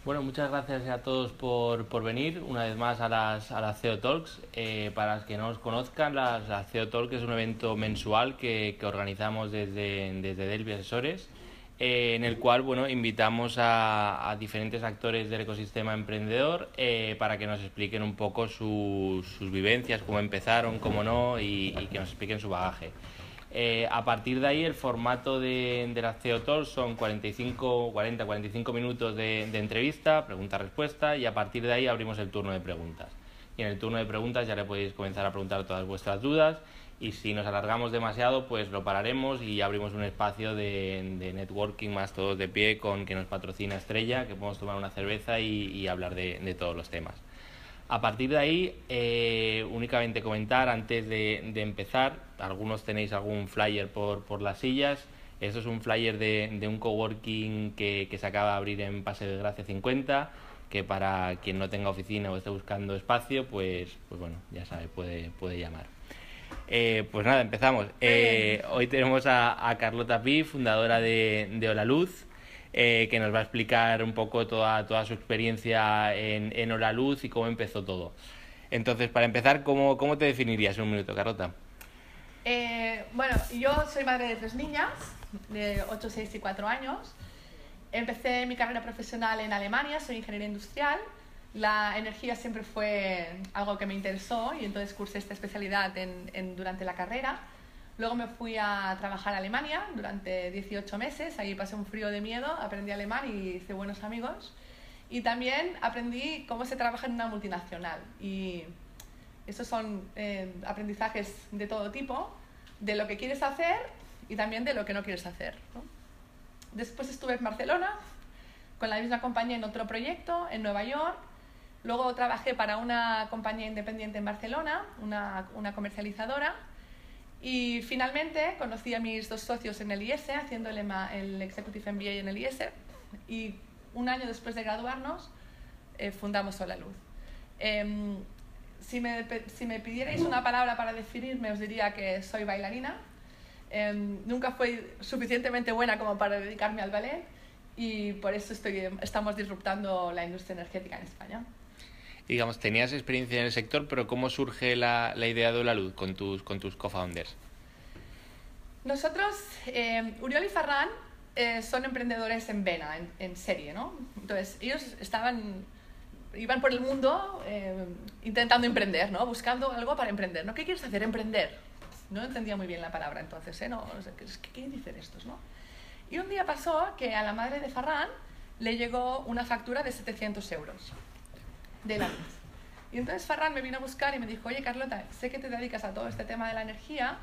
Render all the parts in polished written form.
Bueno, muchas gracias a todos por venir una vez más a las CEO Talks. Para los que no os conozcan, las CEO Talks es un evento mensual que organizamos desde Delphi Asesores, en el cual bueno, invitamos a diferentes actores del ecosistema emprendedor para que nos expliquen un poco sus vivencias, cómo empezaron, cómo no, y que nos expliquen su bagaje. A partir de ahí el formato de la CEO Talk son 45 minutos de entrevista, pregunta-respuesta, y a partir de ahí abrimos el turno de preguntas. Y en el turno de preguntas ya le podéis comenzar a preguntar todas vuestras dudas, y si nos alargamos demasiado pues lo pararemos y abrimos un espacio de networking más todos de pie con que nos patrocina Estrella, que podemos tomar una cerveza y hablar de todos los temas. A partir de ahí, únicamente comentar antes de empezar, algunos tenéis algún flyer por las sillas. Esto es un flyer de un coworking que se acaba de abrir en Paseo de Gracia 50, que para quien no tenga oficina o esté buscando espacio, pues bueno, ya sabe, puede llamar. Pues nada, empezamos. Hoy tenemos a Carlota Pi, fundadora de Hola Luz, que nos va a explicar un poco toda su experiencia en Hola Luz y cómo empezó todo. Entonces, para empezar, ¿cómo te definirías en un minuto, Carlota? Bueno, yo soy madre de 3 niñas, de 8, 6 y 4 años. Empecé mi carrera profesional en Alemania, soy ingeniera industrial. La energía siempre fue algo que me interesó y entonces cursé esta especialidad durante la carrera. Luego me fui a trabajar a Alemania durante 18 meses, ahí pasé un frío de miedo, aprendí alemán y hice buenos amigos. Y también aprendí cómo se trabaja en una multinacional. Y esos son aprendizajes de todo tipo, de lo que quieres hacer y también de lo que no quieres hacer, ¿no? Después estuve en Barcelona, con la misma compañía en otro proyecto, en Nueva York. Luego trabajé para una compañía independiente en Barcelona, una comercializadora. Y finalmente conocí a mis 2 socios en el IES, haciendo el Executive MBA en el IES. Y un año después de graduarnos, fundamos Hola Luz. Si me pidierais una palabra para definirme, os diría que soy bailarina. Nunca fui suficientemente buena como para dedicarme al ballet y por eso estamos disruptando la industria energética en España. Digamos, tenías experiencia en el sector, pero ¿cómo surge la idea de Hola Luz con tus co-founders? Nosotros, Uriol y Ferran, son emprendedores en vena, en serie, ¿no? Entonces, ellos iban por el mundo intentando emprender, ¿no? Buscando algo para emprender, ¿no? ¿Qué quieres hacer? Emprender. No entendía muy bien la palabra entonces, ¿eh? No, o sea, ¿qué dicen estos, no? Y un día pasó que a la madre de Ferran le llegó una factura de 700 euros de la luz. Y entonces Ferran me vino a buscar y me dijo, oye Carlota, sé que te dedicas a todo este tema de la energía,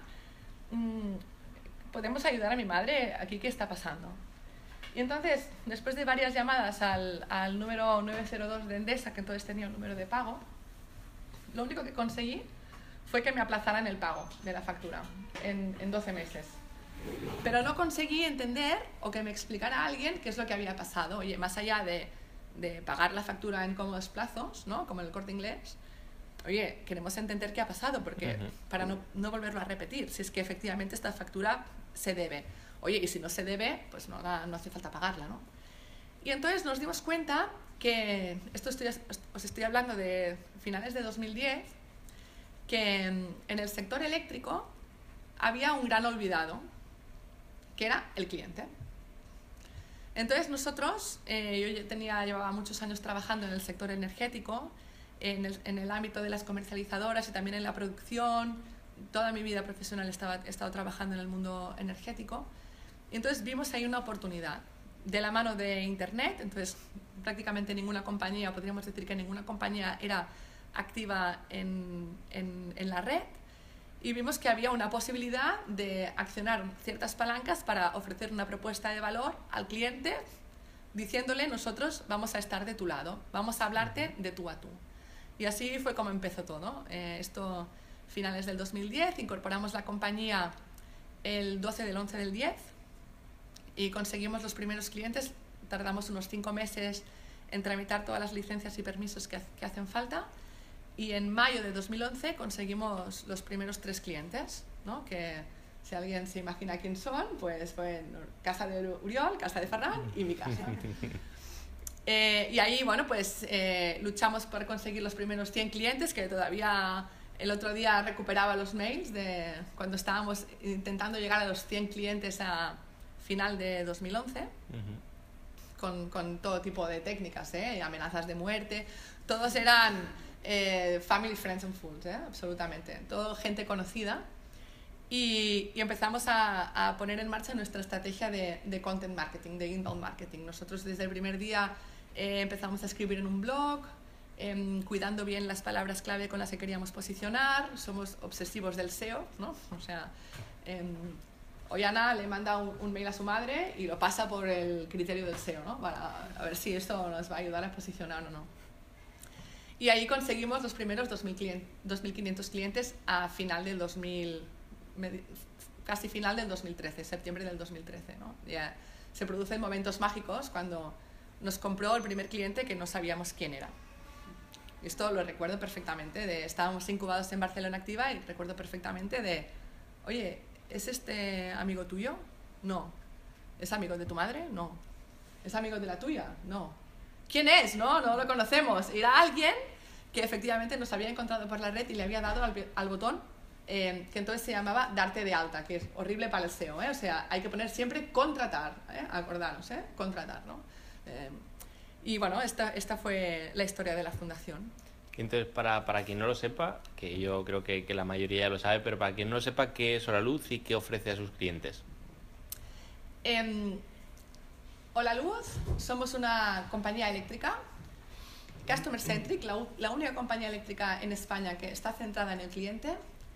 ¿podemos ayudar a mi madre aquí? ¿Qué está pasando? Y entonces, después de varias llamadas al número 902 de Endesa, que entonces tenía un número de pago, lo único que conseguí fue que me aplazaran el pago de la factura en 12 meses. Pero no conseguí entender o que me explicara a alguien qué es lo que había pasado. Oye, más allá de pagar la factura en cómodos plazos, ¿no? Como en el Corte Inglés, oye, queremos entender qué ha pasado, porque para no volverlo a repetir, si es que efectivamente esta factura se debe. Oye, y si no se debe, pues no hace falta pagarla, ¿no? Y entonces nos dimos cuenta que, os estoy hablando de finales de 2010, que en el sector eléctrico había un gran olvidado, que era el cliente. Entonces nosotros, yo llevaba muchos años trabajando en el sector energético, en el ámbito de las comercializadoras y también en la producción. Toda mi vida profesional he estado trabajando en el mundo energético. Y entonces vimos ahí una oportunidad de la mano de Internet. Entonces prácticamente ninguna compañía, podríamos decir que ninguna compañía era activa en la red. Y vimos que había una posibilidad de accionar ciertas palancas para ofrecer una propuesta de valor al cliente, diciéndole, nosotros vamos a estar de tu lado, vamos a hablarte de tú a tú. Y así fue como empezó todo. Esto, finales del 2010, incorporamos la compañía el 12 del 11 del 10 y conseguimos los primeros clientes. Tardamos unos 5 meses en tramitar todas las licencias y permisos que hacen falta. Y en mayo de 2011 conseguimos los primeros 3 clientes, ¿no? Que si alguien se imagina quién son, pues fue casa de Uriol, casa de Ferran y mi casa. Y ahí, bueno, pues luchamos por conseguir los primeros 100 clientes, que todavía el otro día recuperaba los mails de cuando estábamos intentando llegar a los 100 clientes a final de 2011, con todo tipo de técnicas, amenazas de muerte, todos eran family, friends and fools, absolutamente, todo gente conocida. Y empezamos a poner en marcha nuestra estrategia de content marketing, de inbound marketing. Nosotros desde el primer día empezamos a escribir en un blog, cuidando bien las palabras clave con las que queríamos posicionar. Somos obsesivos del SEO, ¿no? O sea, Ollana le manda un mail a su madre y lo pasa por el criterio del SEO, ¿no? Para a ver si esto nos va a ayudar a posicionar o no. Y ahí conseguimos los primeros 2.500 clientes a final del casi final del 2013, septiembre del 2013, ¿no? Ya se producen momentos mágicos cuando nos compró el primer cliente que no sabíamos quién era. Esto lo recuerdo perfectamente. Estábamos incubados en Barcelona Activa y recuerdo perfectamente oye, ¿es este amigo tuyo? No. ¿Es amigo de tu madre? No. ¿Es amigo de la tuya? No. ¿Quién es? No lo conocemos. Era alguien que efectivamente nos había encontrado por la red y le había dado al botón que entonces se llamaba darte de alta, que es horrible para el SEO, o sea, hay que poner siempre contratar, acordaros, contratar, ¿no? Y bueno, esta fue la historia de la fundación. Entonces, para quien no lo sepa, que yo creo que la mayoría ya lo sabe, pero para quien no lo sepa, ¿qué es Holaluz y qué ofrece a sus clientes? Holaluz somos una compañía eléctrica, customer centric, la única compañía eléctrica en España que está centrada en el cliente.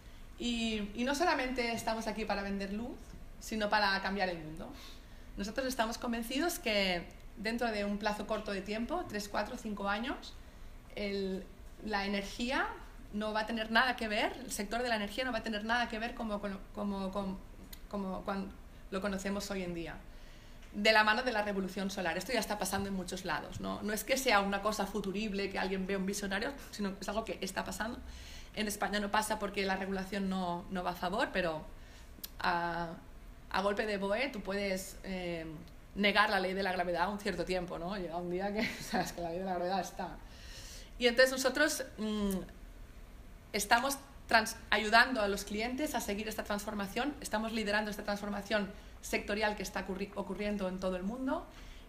Y no solamente estamos aquí para vender luz, sino para cambiar el mundo. Nosotros estamos convencidos que dentro de un plazo corto de tiempo, 3, 4, 5 años, la energía no va a tener nada que ver, el sector de la energía no va a tener nada que ver como cuando lo conocemos hoy en día. De la mano de la revolución solar. Esto ya está pasando en muchos lados, ¿no? No es que sea una cosa futurible, que alguien vea un visionario, sino que es algo que está pasando. En España no pasa porque la regulación no va a favor, pero a golpe de BOE tú puedes negar la ley de la gravedad un cierto tiempo, ¿no? Llega un día que sabes que la ley de la gravedad está. Y entonces nosotros estamos ayudando a los clientes a seguir esta transformación, estamos liderando esta transformación sectorial que está ocurriendo en todo el mundo,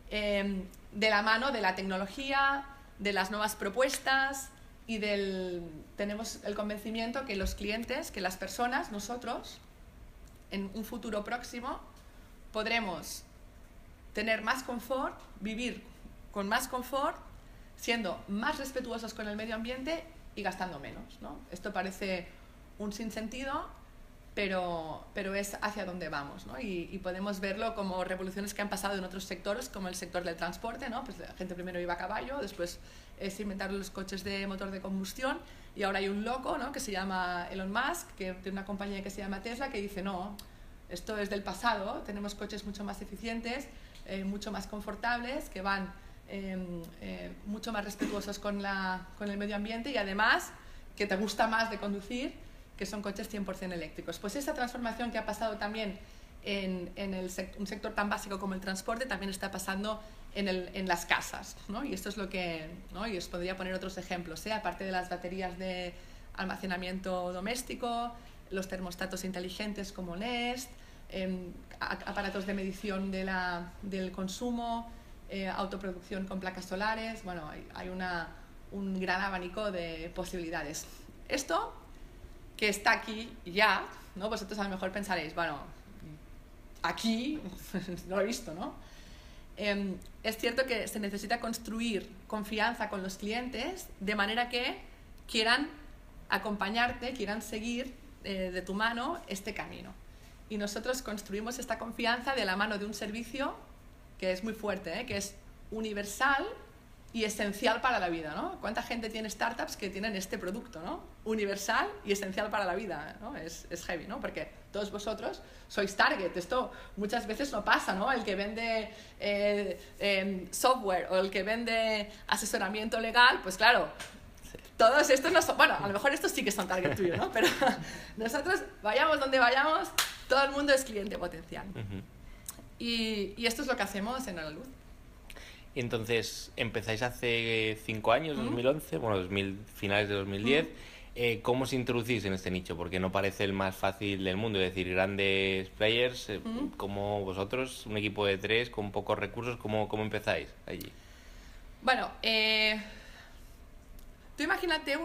de la mano de la tecnología, de las nuevas propuestas y tenemos el convencimiento que los clientes, que las personas, nosotros, en un futuro próximo, podremos tener más confort, vivir con más confort, siendo más respetuosos con el medio ambiente y gastando menos, ¿no? Esto parece un sinsentido, pero es hacia donde vamos, ¿no? Y podemos verlo como revoluciones que han pasado en otros sectores, como el sector del transporte, ¿no? Pues la gente primero iba a caballo, después se inventaron los coches de motor de combustión y ahora hay un loco, ¿no? Que se llama Elon Musk, que tiene una compañía que se llama Tesla, que dice, no, esto es del pasado, tenemos coches mucho más eficientes, mucho más confortables, que van mucho más respetuosos con el medio ambiente y además que te gusta más de conducir, que son coches 100% eléctricos. Pues esta transformación que ha pasado también en un sector tan básico como el transporte, también está pasando en las casas, ¿no? Y esto es lo que, ¿no? Y os podría poner otros ejemplos, aparte de las baterías de almacenamiento doméstico, los termostatos inteligentes como Nest, aparatos de medición del consumo, autoproducción con placas solares. Bueno, hay un gran abanico de posibilidades. Esto que está aquí ya, ¿no? Vosotros a lo mejor pensaréis, bueno, aquí no lo he visto, ¿no? Es cierto que se necesita construir confianza con los clientes de manera que quieran acompañarte, quieran seguir de tu mano este camino. Y nosotros construimos esta confianza de la mano de un servicio que es muy fuerte, que es universal y esencial para la vida, ¿no? ¿Cuánta gente tiene startups que tienen este producto, ¿no? Universal y esencial para la vida, ¿no? Es heavy, ¿no? Porque todos vosotros sois target. Esto muchas veces no pasa, ¿no? El que vende software o el que vende asesoramiento legal, pues claro, todos estos no son... Bueno, a lo mejor estos sí que son target tuyo, ¿no? Pero nosotros, vayamos donde vayamos, todo el mundo es cliente potencial. Y esto es lo que hacemos en Holaluz. Entonces, empezáis hace 5 años, 2011, bueno, finales de 2010. ¿Cómo os introducís en este nicho? Porque no parece el más fácil del mundo. Es decir, grandes players, como vosotros, un equipo de 3 con pocos recursos, ¿cómo empezáis allí? Bueno, tú imagínate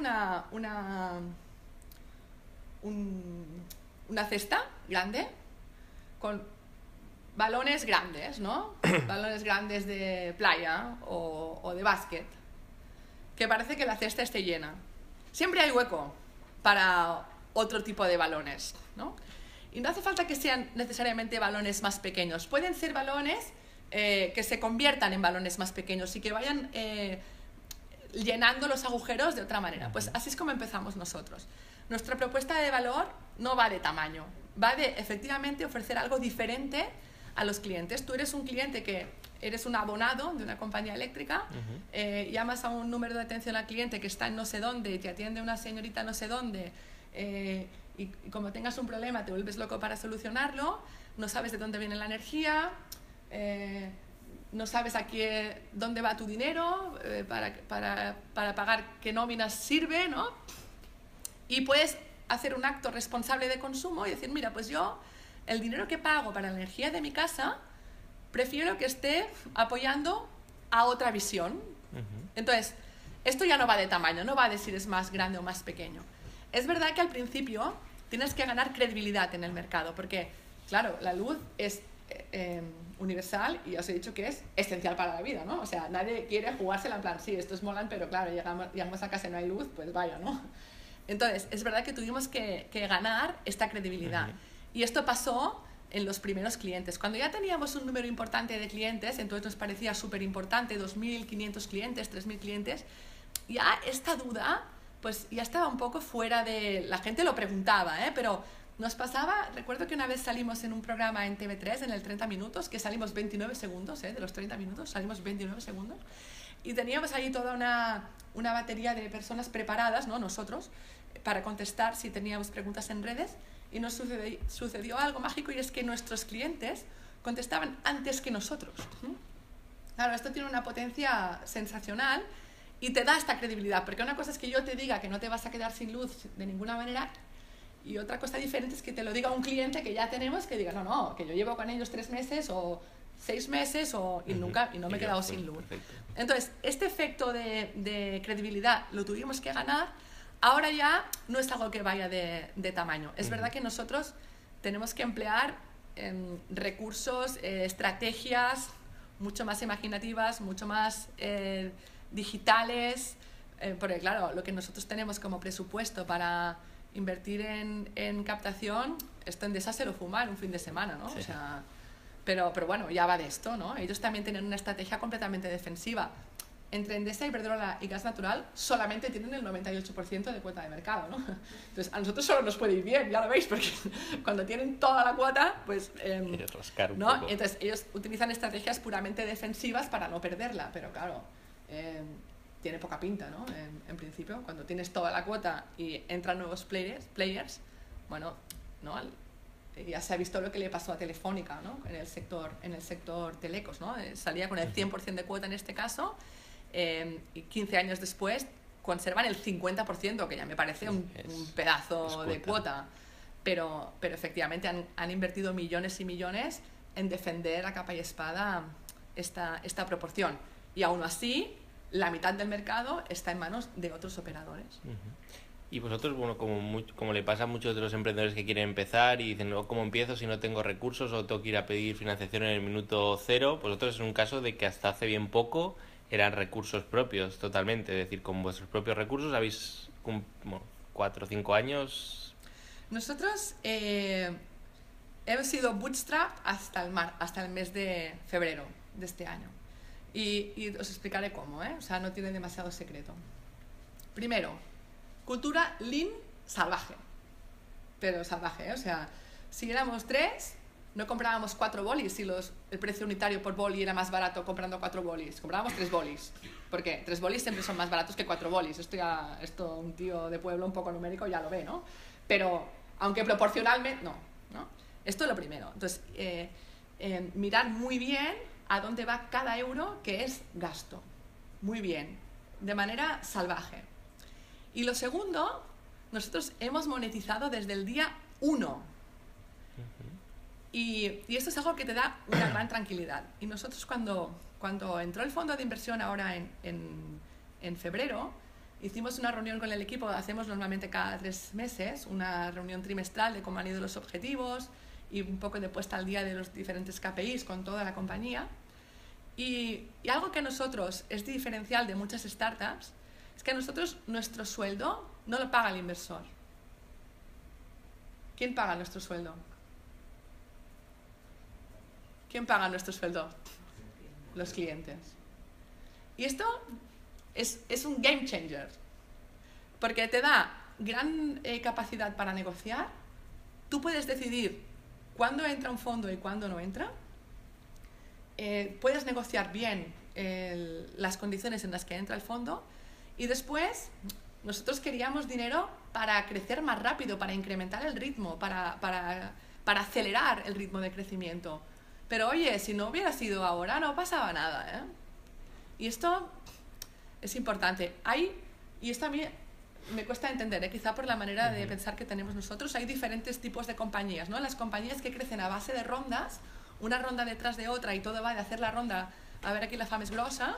una cesta grande con balones grandes, ¿no? Balones grandes de playa o de básquet, que parece que la cesta esté llena. Siempre hay hueco para otro tipo de balones, ¿no? Y no hace falta que sean necesariamente balones más pequeños. Pueden ser balones que se conviertan en balones más pequeños y que vayan llenando los agujeros de otra manera. Pues así es como empezamos nosotros. Nuestra propuesta de valor no va de tamaño, va de efectivamente ofrecer algo diferente a los clientes. Tú eres un cliente que eres un abonado de una compañía eléctrica, llamas a un número de atención al cliente que está en no sé dónde, te atiende una señorita no sé dónde, y como tengas un problema te vuelves loco para solucionarlo, no sabes de dónde viene la energía, no sabes dónde va tu dinero para pagar qué nóminas sirve, ¿no? Y puedes hacer un acto responsable de consumo y decir, mira, pues yo el dinero que pago para la energía de mi casa prefiero que esté apoyando a otra visión. Entonces, esto ya no va de tamaño, no va de si es más grande o más pequeño. Es verdad que al principio tienes que ganar credibilidad en el mercado, porque, claro, la luz es universal y ya os he dicho que es esencial para la vida, ¿no? O sea, nadie quiere jugársela en plan, sí, esto es molan, pero claro, llegamos a casa y no hay luz, pues vaya, ¿no? Entonces, es verdad que tuvimos que ganar esta credibilidad. Y esto pasó en los primeros clientes. Cuando ya teníamos un número importante de clientes, entonces nos parecía súper importante, 2.500 clientes, 3.000 clientes, ya esta duda, pues ya estaba un poco fuera de... La gente lo preguntaba, pero nos pasaba... Recuerdo que una vez salimos en un programa en TV3, en el 30 minutos, que salimos 29 segundos, de los 30 minutos, salimos 29 segundos, y teníamos ahí toda una batería de personas preparadas, ¿no? Nosotros, para contestar si teníamos preguntas en redes, y nos sucedió algo mágico, y es que nuestros clientes contestaban antes que nosotros. Claro, esto tiene una potencia sensacional y te da esta credibilidad, porque una cosa es que yo te diga que no te vas a quedar sin luz de ninguna manera, y otra cosa diferente es que te lo diga un cliente que ya tenemos, que diga, no, que yo llevo con ellos 3 meses o 6 meses y no me he quedado sin luz. Perfecto. Entonces, este efecto de credibilidad lo tuvimos que ganar. Ahora ya no es algo que vaya de tamaño. Es verdad que nosotros tenemos que emplear recursos, estrategias mucho más imaginativas, mucho más digitales, porque claro, lo que nosotros tenemos como presupuesto para invertir en captación, esto Endesa se lo fuma en un fin de semana, ¿no? Sí. O sea, pero bueno, ya va de esto, ¿no? Ellos también tienen una estrategia completamente defensiva. Entre Endesa, Iberdrola y Gas Natural solamente tienen el 98% de cuota de mercado, ¿no? Entonces, a nosotros solo nos puede ir bien, ya lo veis, porque cuando tienen toda la cuota, pues... rascar un ¿no? poco. Entonces, ellos utilizan estrategias puramente defensivas para no perderla, pero claro, tiene poca pinta, ¿no? En principio, cuando tienes toda la cuota y entran nuevos players, bueno, ¿no? Ya se ha visto lo que le pasó a Telefónica, ¿no? En el sector telecos, ¿no? Salía con el 100% de cuota en este caso, y 15 años después conservan el 50%, que ya me parece un pedazo de cuota, pero efectivamente han invertido millones y millones en defender a capa y espada esta proporción, y aún así la mitad del mercado está en manos de otros operadores. Y vosotros, bueno, como le pasa a muchos de los emprendedores que quieren empezar y dicen, ¿cómo empiezo si no tengo recursos o tengo que ir a pedir financiación en el minuto cero? Vosotros es un caso de que hasta hace bien poco eran recursos propios totalmente, es decir, con vuestros propios recursos habéis 4 o 5 años. Nosotros hemos sido bootstrap hasta el mes de febrero de este año, y os explicaré cómo, o sea, no tiene demasiado secreto. Primero, cultura lean salvaje, pero salvaje, o sea, si éramos 3, no comprábamos 4 bolis y el precio unitario por boli era más barato comprando 4 bolis, comprábamos 3 bolis. ¿Por qué? 3 bolis siempre son más baratos que 4 bolis. Esto un tío de pueblo un poco numérico ya lo ve, ¿no? Pero, aunque proporcionalmente, no. Esto es lo primero. Entonces, mirar muy bien a dónde va cada euro que es gasto. Muy bien, de manera salvaje. Y lo segundo, nosotros hemos monetizado desde el día 1. Y esto es algo que te da una gran tranquilidad. Y nosotros cuando entró el fondo de inversión ahora en febrero, hicimos una reunión con el equipo, hacemos normalmente cada 3 meses, una reunión trimestral de cómo han ido los objetivos y un poco de puesta al día de los diferentes KPIs con toda la compañía. Y algo que a nosotros es diferencial de muchas startups es que a nosotros nuestro sueldo no lo paga el inversor. ¿Quién paga nuestro sueldo? ¿Quién paga nuestro sueldo? Los clientes. Y esto es un game changer, porque te da gran capacidad para negociar. Tú puedes decidir cuándo entra un fondo y cuándo no entra. Puedes negociar bien las condiciones en las que entra el fondo. Y después, nosotros queríamos dinero para crecer más rápido, para incrementar el ritmo, para acelerar el ritmo de crecimiento. Pero oye, si no hubiera sido ahora, no pasaba nada, ¿eh? Y esto es importante. Y esto a mí me cuesta entender, quizá por la manera de pensar que tenemos nosotros. Hay diferentes tipos de compañías, ¿no? Las compañías que crecen a base de rondas, una ronda detrás de otra y todo va de hacer la ronda, a ver aquí la fama es grosa,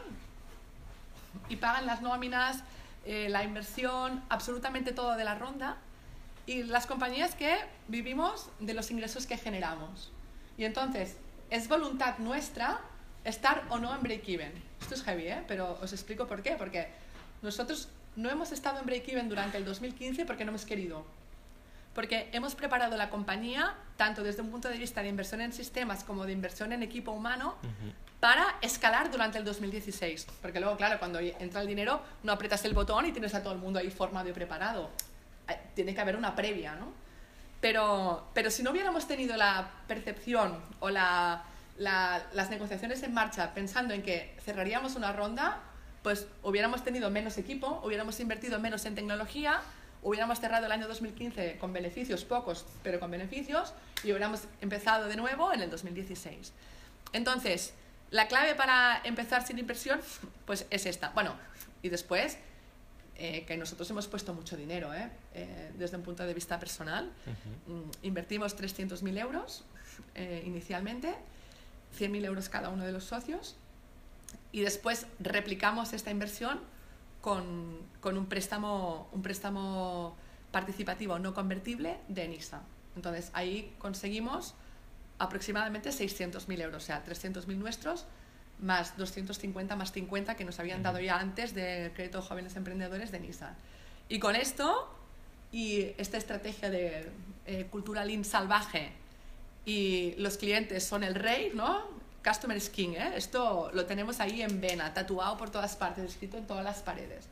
y pagan las nóminas, la inversión, absolutamente todo de la ronda. Y las compañías que vivimos de los ingresos que generamos. Y entonces, es voluntad nuestra estar o no en break-even. Esto es heavy, pero os explico por qué. Porque nosotros no hemos estado en break-even durante el 2015 porque no hemos querido. Porque hemos preparado la compañía, tanto desde un punto de vista de inversión en sistemas como de inversión en equipo humano, para escalar durante el 2016. Porque luego, claro, cuando entra el dinero, no aprietas el botón y tienes a todo el mundo ahí formado y preparado. Tiene que haber una previa, ¿no? Pero si no hubiéramos tenido la percepción o las negociaciones en marcha pensando en que cerraríamos una ronda, pues hubiéramos tenido menos equipo, hubiéramos invertido menos en tecnología, hubiéramos cerrado el año 2015 con beneficios, pocos, pero con beneficios, y hubiéramos empezado de nuevo en el 2016. Entonces, la clave para empezar sin inversión, pues es esta. Bueno, y después, que nosotros hemos puesto mucho dinero, desde un punto de vista personal. Invertimos 300.000 euros inicialmente, 100.000 euros cada uno de los socios, y después replicamos esta inversión con un préstamo participativo no convertible de NISA. Entonces ahí conseguimos aproximadamente 600.000 euros, o sea, 300.000 nuestros, más 250 más 50 que nos habían dado ya antes del crédito de jóvenes emprendedores de NISA. Y con esto y esta estrategia de cultura lean salvaje y los clientes son el rey, ¿no? Customer is king, Esto lo tenemos ahí en vena, tatuado por todas partes, escrito en todas las paredes.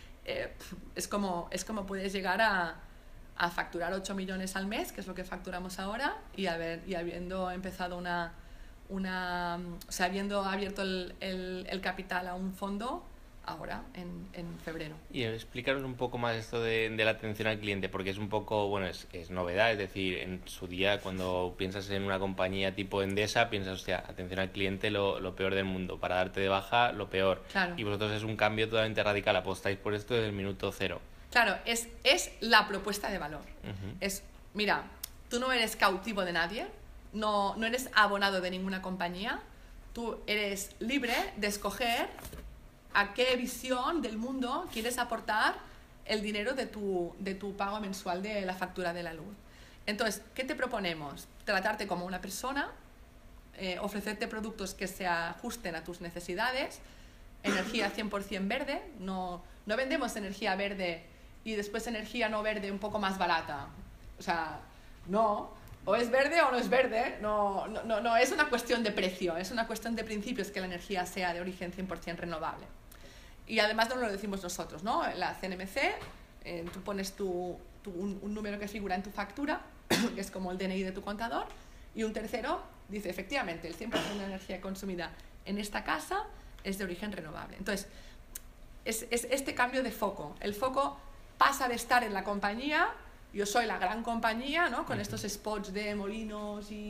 Es como puedes llegar a facturar 8 millones al mes, que es lo que facturamos ahora, y habiendo empezado o sea, habiendo abierto el capital a un fondo ahora, en febrero. Y explícanos un poco más esto de la atención al cliente, porque es un poco, bueno, es novedad, es decir, en su día cuando piensas en una compañía tipo Endesa, piensas, hostia, atención al cliente lo peor del mundo, para darte de baja lo peor. Claro. Y vosotros es un cambio totalmente radical, apostáis por esto desde el minuto cero. Claro, es la propuesta de valor. Mira, tú no eres cautivo de nadie, no eres abonado de ninguna compañía, tú eres libre de escoger a qué visión del mundo quieres aportar el dinero de tu pago mensual de la factura de la luz. Entonces, ¿qué te proponemos? Tratarte como una persona, ofrecerte productos que se ajusten a tus necesidades, energía 100% verde, no vendemos energía verde y después energía no verde un poco más barata. O sea, no, o es verde o no es verde, no es una cuestión de precio, es una cuestión de principios que la energía sea de origen 100% renovable. Y además no lo decimos nosotros, ¿no? La CNMC, tú pones un número que figura en tu factura, que es como el DNI de tu contador, y un tercero dice, efectivamente, el 100% de la energía consumida en esta casa es de origen renovable. Entonces, es este cambio de foco. El foco pasa de estar en la compañía, yo soy la gran compañía, ¿no? Con estos spots de molinos y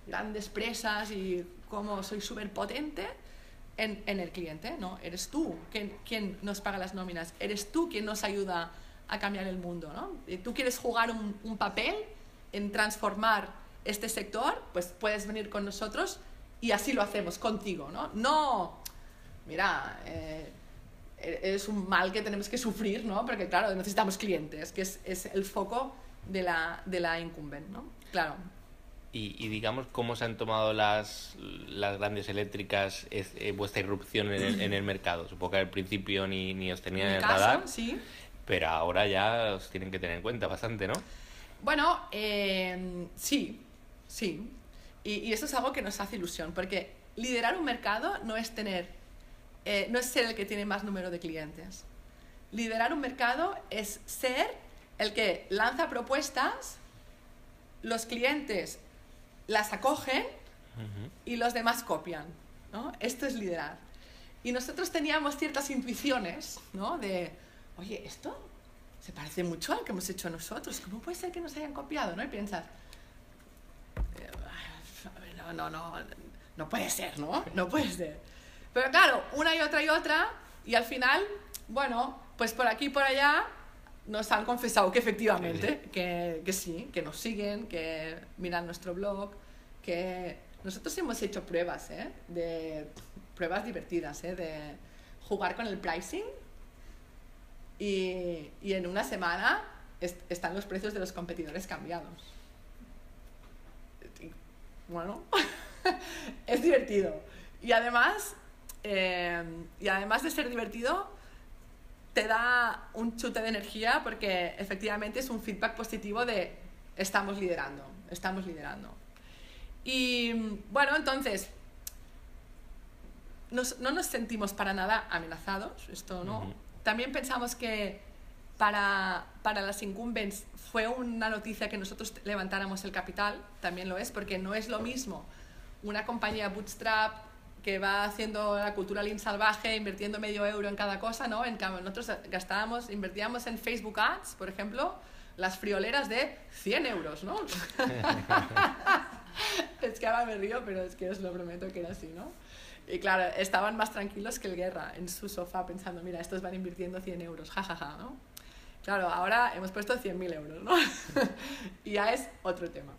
grandes presas y cómo soy súper potente en el cliente, ¿no? Eres tú quien nos paga las nóminas, eres tú quien nos ayuda a cambiar el mundo, ¿no? Y tú quieres jugar un papel en transformar este sector, pues puedes venir con nosotros y así lo hacemos contigo, ¿no? No, mira, es un mal que tenemos que sufrir, ¿no? Porque claro, necesitamos clientes, que es el foco de la incumbent, ¿no? Claro. Y digamos, ¿cómo se han tomado las grandes eléctricas vuestra irrupción en el mercado? Supongo que al principio ni os tenían en el radar, sí. Pero ahora ya os tienen que tener en cuenta bastante, ¿no? Bueno, sí. Y eso es algo que nos hace ilusión, porque liderar un mercado no es no es ser el que tiene más número de clientes. Liderar un mercado es ser el que lanza propuestas, los clientes las acogen y los demás copian, ¿no? Esto es liderar. Y nosotros teníamos ciertas intuiciones, ¿no? De, oye, esto se parece mucho al que hemos hecho nosotros, ¿cómo puede ser que nos hayan copiado, ¿no? Y piensas, no puede ser, ¿no? No puede ser. Pero claro, una y otra, y al final, bueno, pues por aquí y por allá nos han confesado que efectivamente, que sí, que nos siguen, que miran nuestro blog, que nosotros hemos hecho pruebas, pruebas divertidas, de jugar con el pricing y en una semana están los precios de los competidores cambiados. Bueno, es divertido. Y además de ser divertido, te da un chute de energía porque efectivamente es un feedback positivo de estamos liderando. Y bueno, entonces, no nos sentimos para nada amenazados, esto no. También pensamos que para las incumbents fue una noticia que nosotros levantáramos el capital, también lo es, porque no es lo mismo una compañía bootstrap que va haciendo la cultura lean salvaje, invirtiendo €0,5 en cada cosa, ¿no? En cambio, nosotros invertíamos en Facebook Ads, por ejemplo, las frioleras de €100, ¿no? Es que ahora me río, pero es que os lo prometo que era así, ¿no? Y claro, estaban más tranquilos que el Guerra en su sofá pensando, mira, estos van invirtiendo €100, jajaja, ¿no? Claro, ahora hemos puesto €100.000, ¿no? Y ya es otro tema.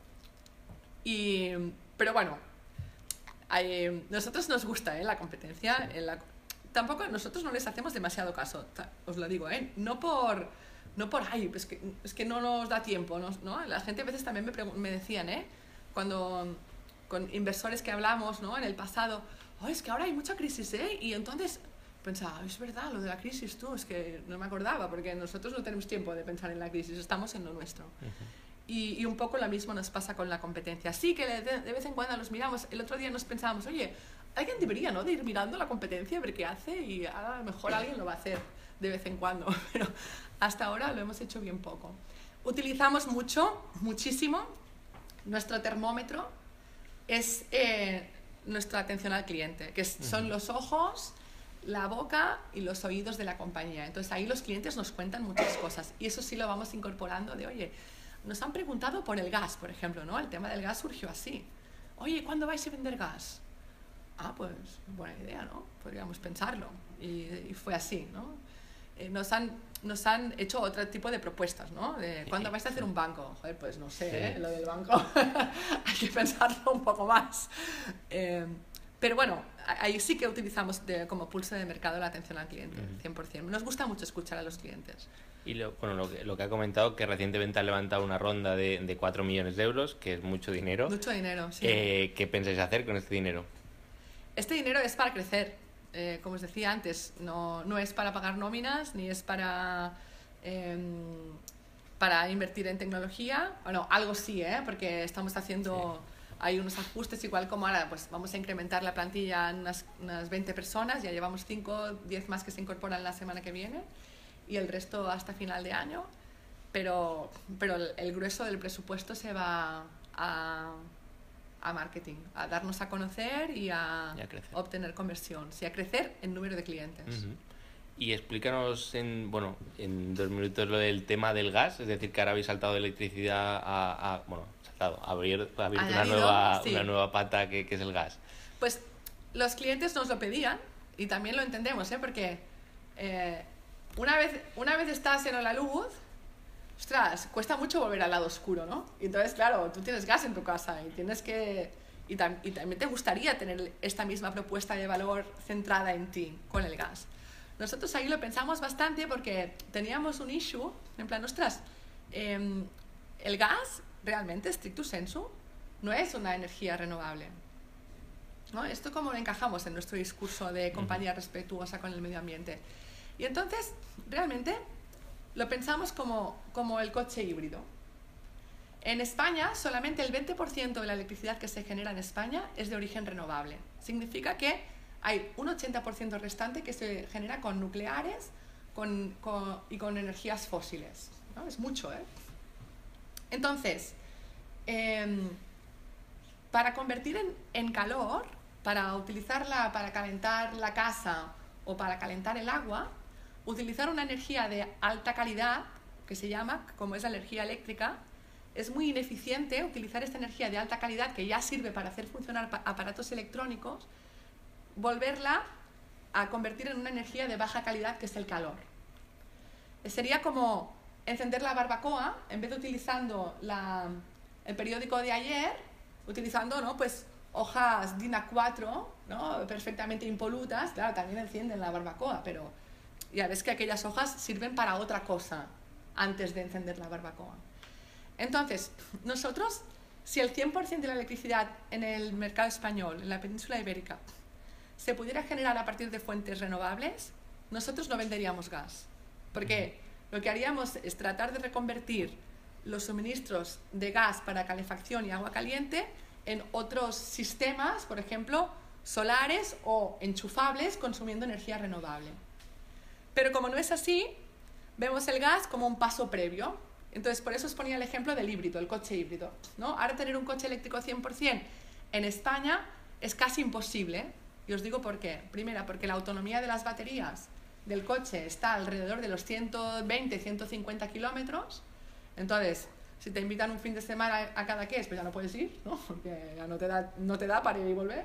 Pero bueno, nosotros nos gusta la competencia. Tampoco nosotros no les hacemos demasiado caso, os lo digo, no por ay, es que no nos da tiempo, ¿no? La gente a veces también me decían, cuando con inversores que hablamos, ¿no? En el pasado, es que ahora hay mucha crisis, y entonces pensaba, es verdad, lo de la crisis, es que no me acordaba, porque nosotros no tenemos tiempo de pensar en la crisis, estamos en lo nuestro. Y un poco lo mismo nos pasa con la competencia. Sí que de vez en cuando los miramos. El otro día nos pensábamos, oye, alguien debería, ¿no?, de ir mirando la competencia, ver qué hace, y ahora a lo mejor alguien lo va a hacer de vez en cuando, pero hasta ahora lo hemos hecho bien poco. Utilizamos muchísimo, nuestro termómetro es nuestra atención al cliente, que son los ojos, la boca y los oídos de la compañía. Entonces ahí los clientes nos cuentan muchas cosas, y eso sí lo vamos incorporando de, oye, nos han preguntado por el gas, por ejemplo, ¿no? El tema del gas surgió así. Oye, ¿cuándo vais a vender gas? Pues buena idea, ¿no? Podríamos pensarlo. Y fue así, ¿no? Nos han hecho otro tipo de propuestas, ¿no? De, ¿cuándo vais a hacer un banco? Joder, pues no sé, lo del banco hay que pensarlo un poco más. Pero bueno, ahí sí que utilizamos como pulso de mercado la atención al cliente, 100%. Nos gusta mucho escuchar a los clientes. Y lo que ha comentado, que recientemente ha levantado una ronda de 4 millones de euros, que es mucho dinero. Mucho dinero, sí. ¿Qué pensáis hacer con este dinero? Este dinero es para crecer. Como os decía antes, no es para pagar nóminas, ni es para invertir en tecnología. Bueno, algo sí, porque estamos haciendo... Sí. Hay unos ajustes, igual como ahora, pues vamos a incrementar la plantilla en unas 20 personas, ya llevamos 5, 10 más que se incorporan la semana que viene, y el resto hasta final de año, pero el grueso del presupuesto se va a marketing, a darnos a conocer y a obtener conversión, sí, a crecer en número de clientes. Y explícanos en 2 minutos lo del tema del gas, es decir, que ahora habéis saltado de electricidad abierto Añadido, sí. una nueva pata que es el gas. Pues los clientes nos lo pedían y también lo entendemos, ¿eh? Porque una vez estás en la luz, ostras, cuesta mucho volver al lado oscuro, ¿no? Y entonces, claro, tú tienes gas en tu casa y tienes que... Y también te gustaría tener esta misma propuesta de valor centrada en ti con el gas. Nosotros ahí lo pensamos bastante porque teníamos un issue, en plan, ostras, el gas realmente, stricto sensu, no es una energía renovable, ¿no? Esto cómo lo encajamos en nuestro discurso de compañía respetuosa con el medio ambiente. Y entonces, realmente, lo pensamos como el coche híbrido. En España, solamente el 20% de la electricidad que se genera en España es de origen renovable. Significa que hay un 80% restante que se genera con nucleares y con energías fósiles, ¿no? Es mucho, ¿eh? Entonces, para convertir en calor, para utilizarla para calentar la casa o para calentar el agua, utilizar una energía de alta calidad, que se llama, como es la energía eléctrica, es muy ineficiente utilizar esta energía de alta calidad que ya sirve para hacer funcionar aparatos electrónicos, volverla a convertir en una energía de baja calidad, que es el calor. Sería como encender la barbacoa, en vez de utilizando el periódico de ayer, utilizando, ¿no?, pues, hojas DIN A4, ¿no?, perfectamente impolutas. Claro, también encienden la barbacoa, pero ya ves que aquellas hojas sirven para otra cosa antes de encender la barbacoa. Entonces, nosotros, si el 100% de la electricidad en el mercado español, en la península ibérica, se pudiera generar a partir de fuentes renovables, nosotros no venderíamos gas. Porque lo que haríamos es tratar de reconvertir los suministros de gas para calefacción y agua caliente en otros sistemas, por ejemplo, solares o enchufables, consumiendo energía renovable. Pero como no es así, vemos el gas como un paso previo. Entonces, por eso os ponía el ejemplo del híbrido, el coche híbrido, ¿no? Ahora tener un coche eléctrico 100% en España es casi imposible. Y os digo por qué. Primera, porque la autonomía de las baterías del coche está alrededor de los 120, 150 kilómetros. Entonces, si te invitan un fin de semana a Cadaqués, pues ya no puedes ir, ¿no? Porque ya no te da para ir y volver.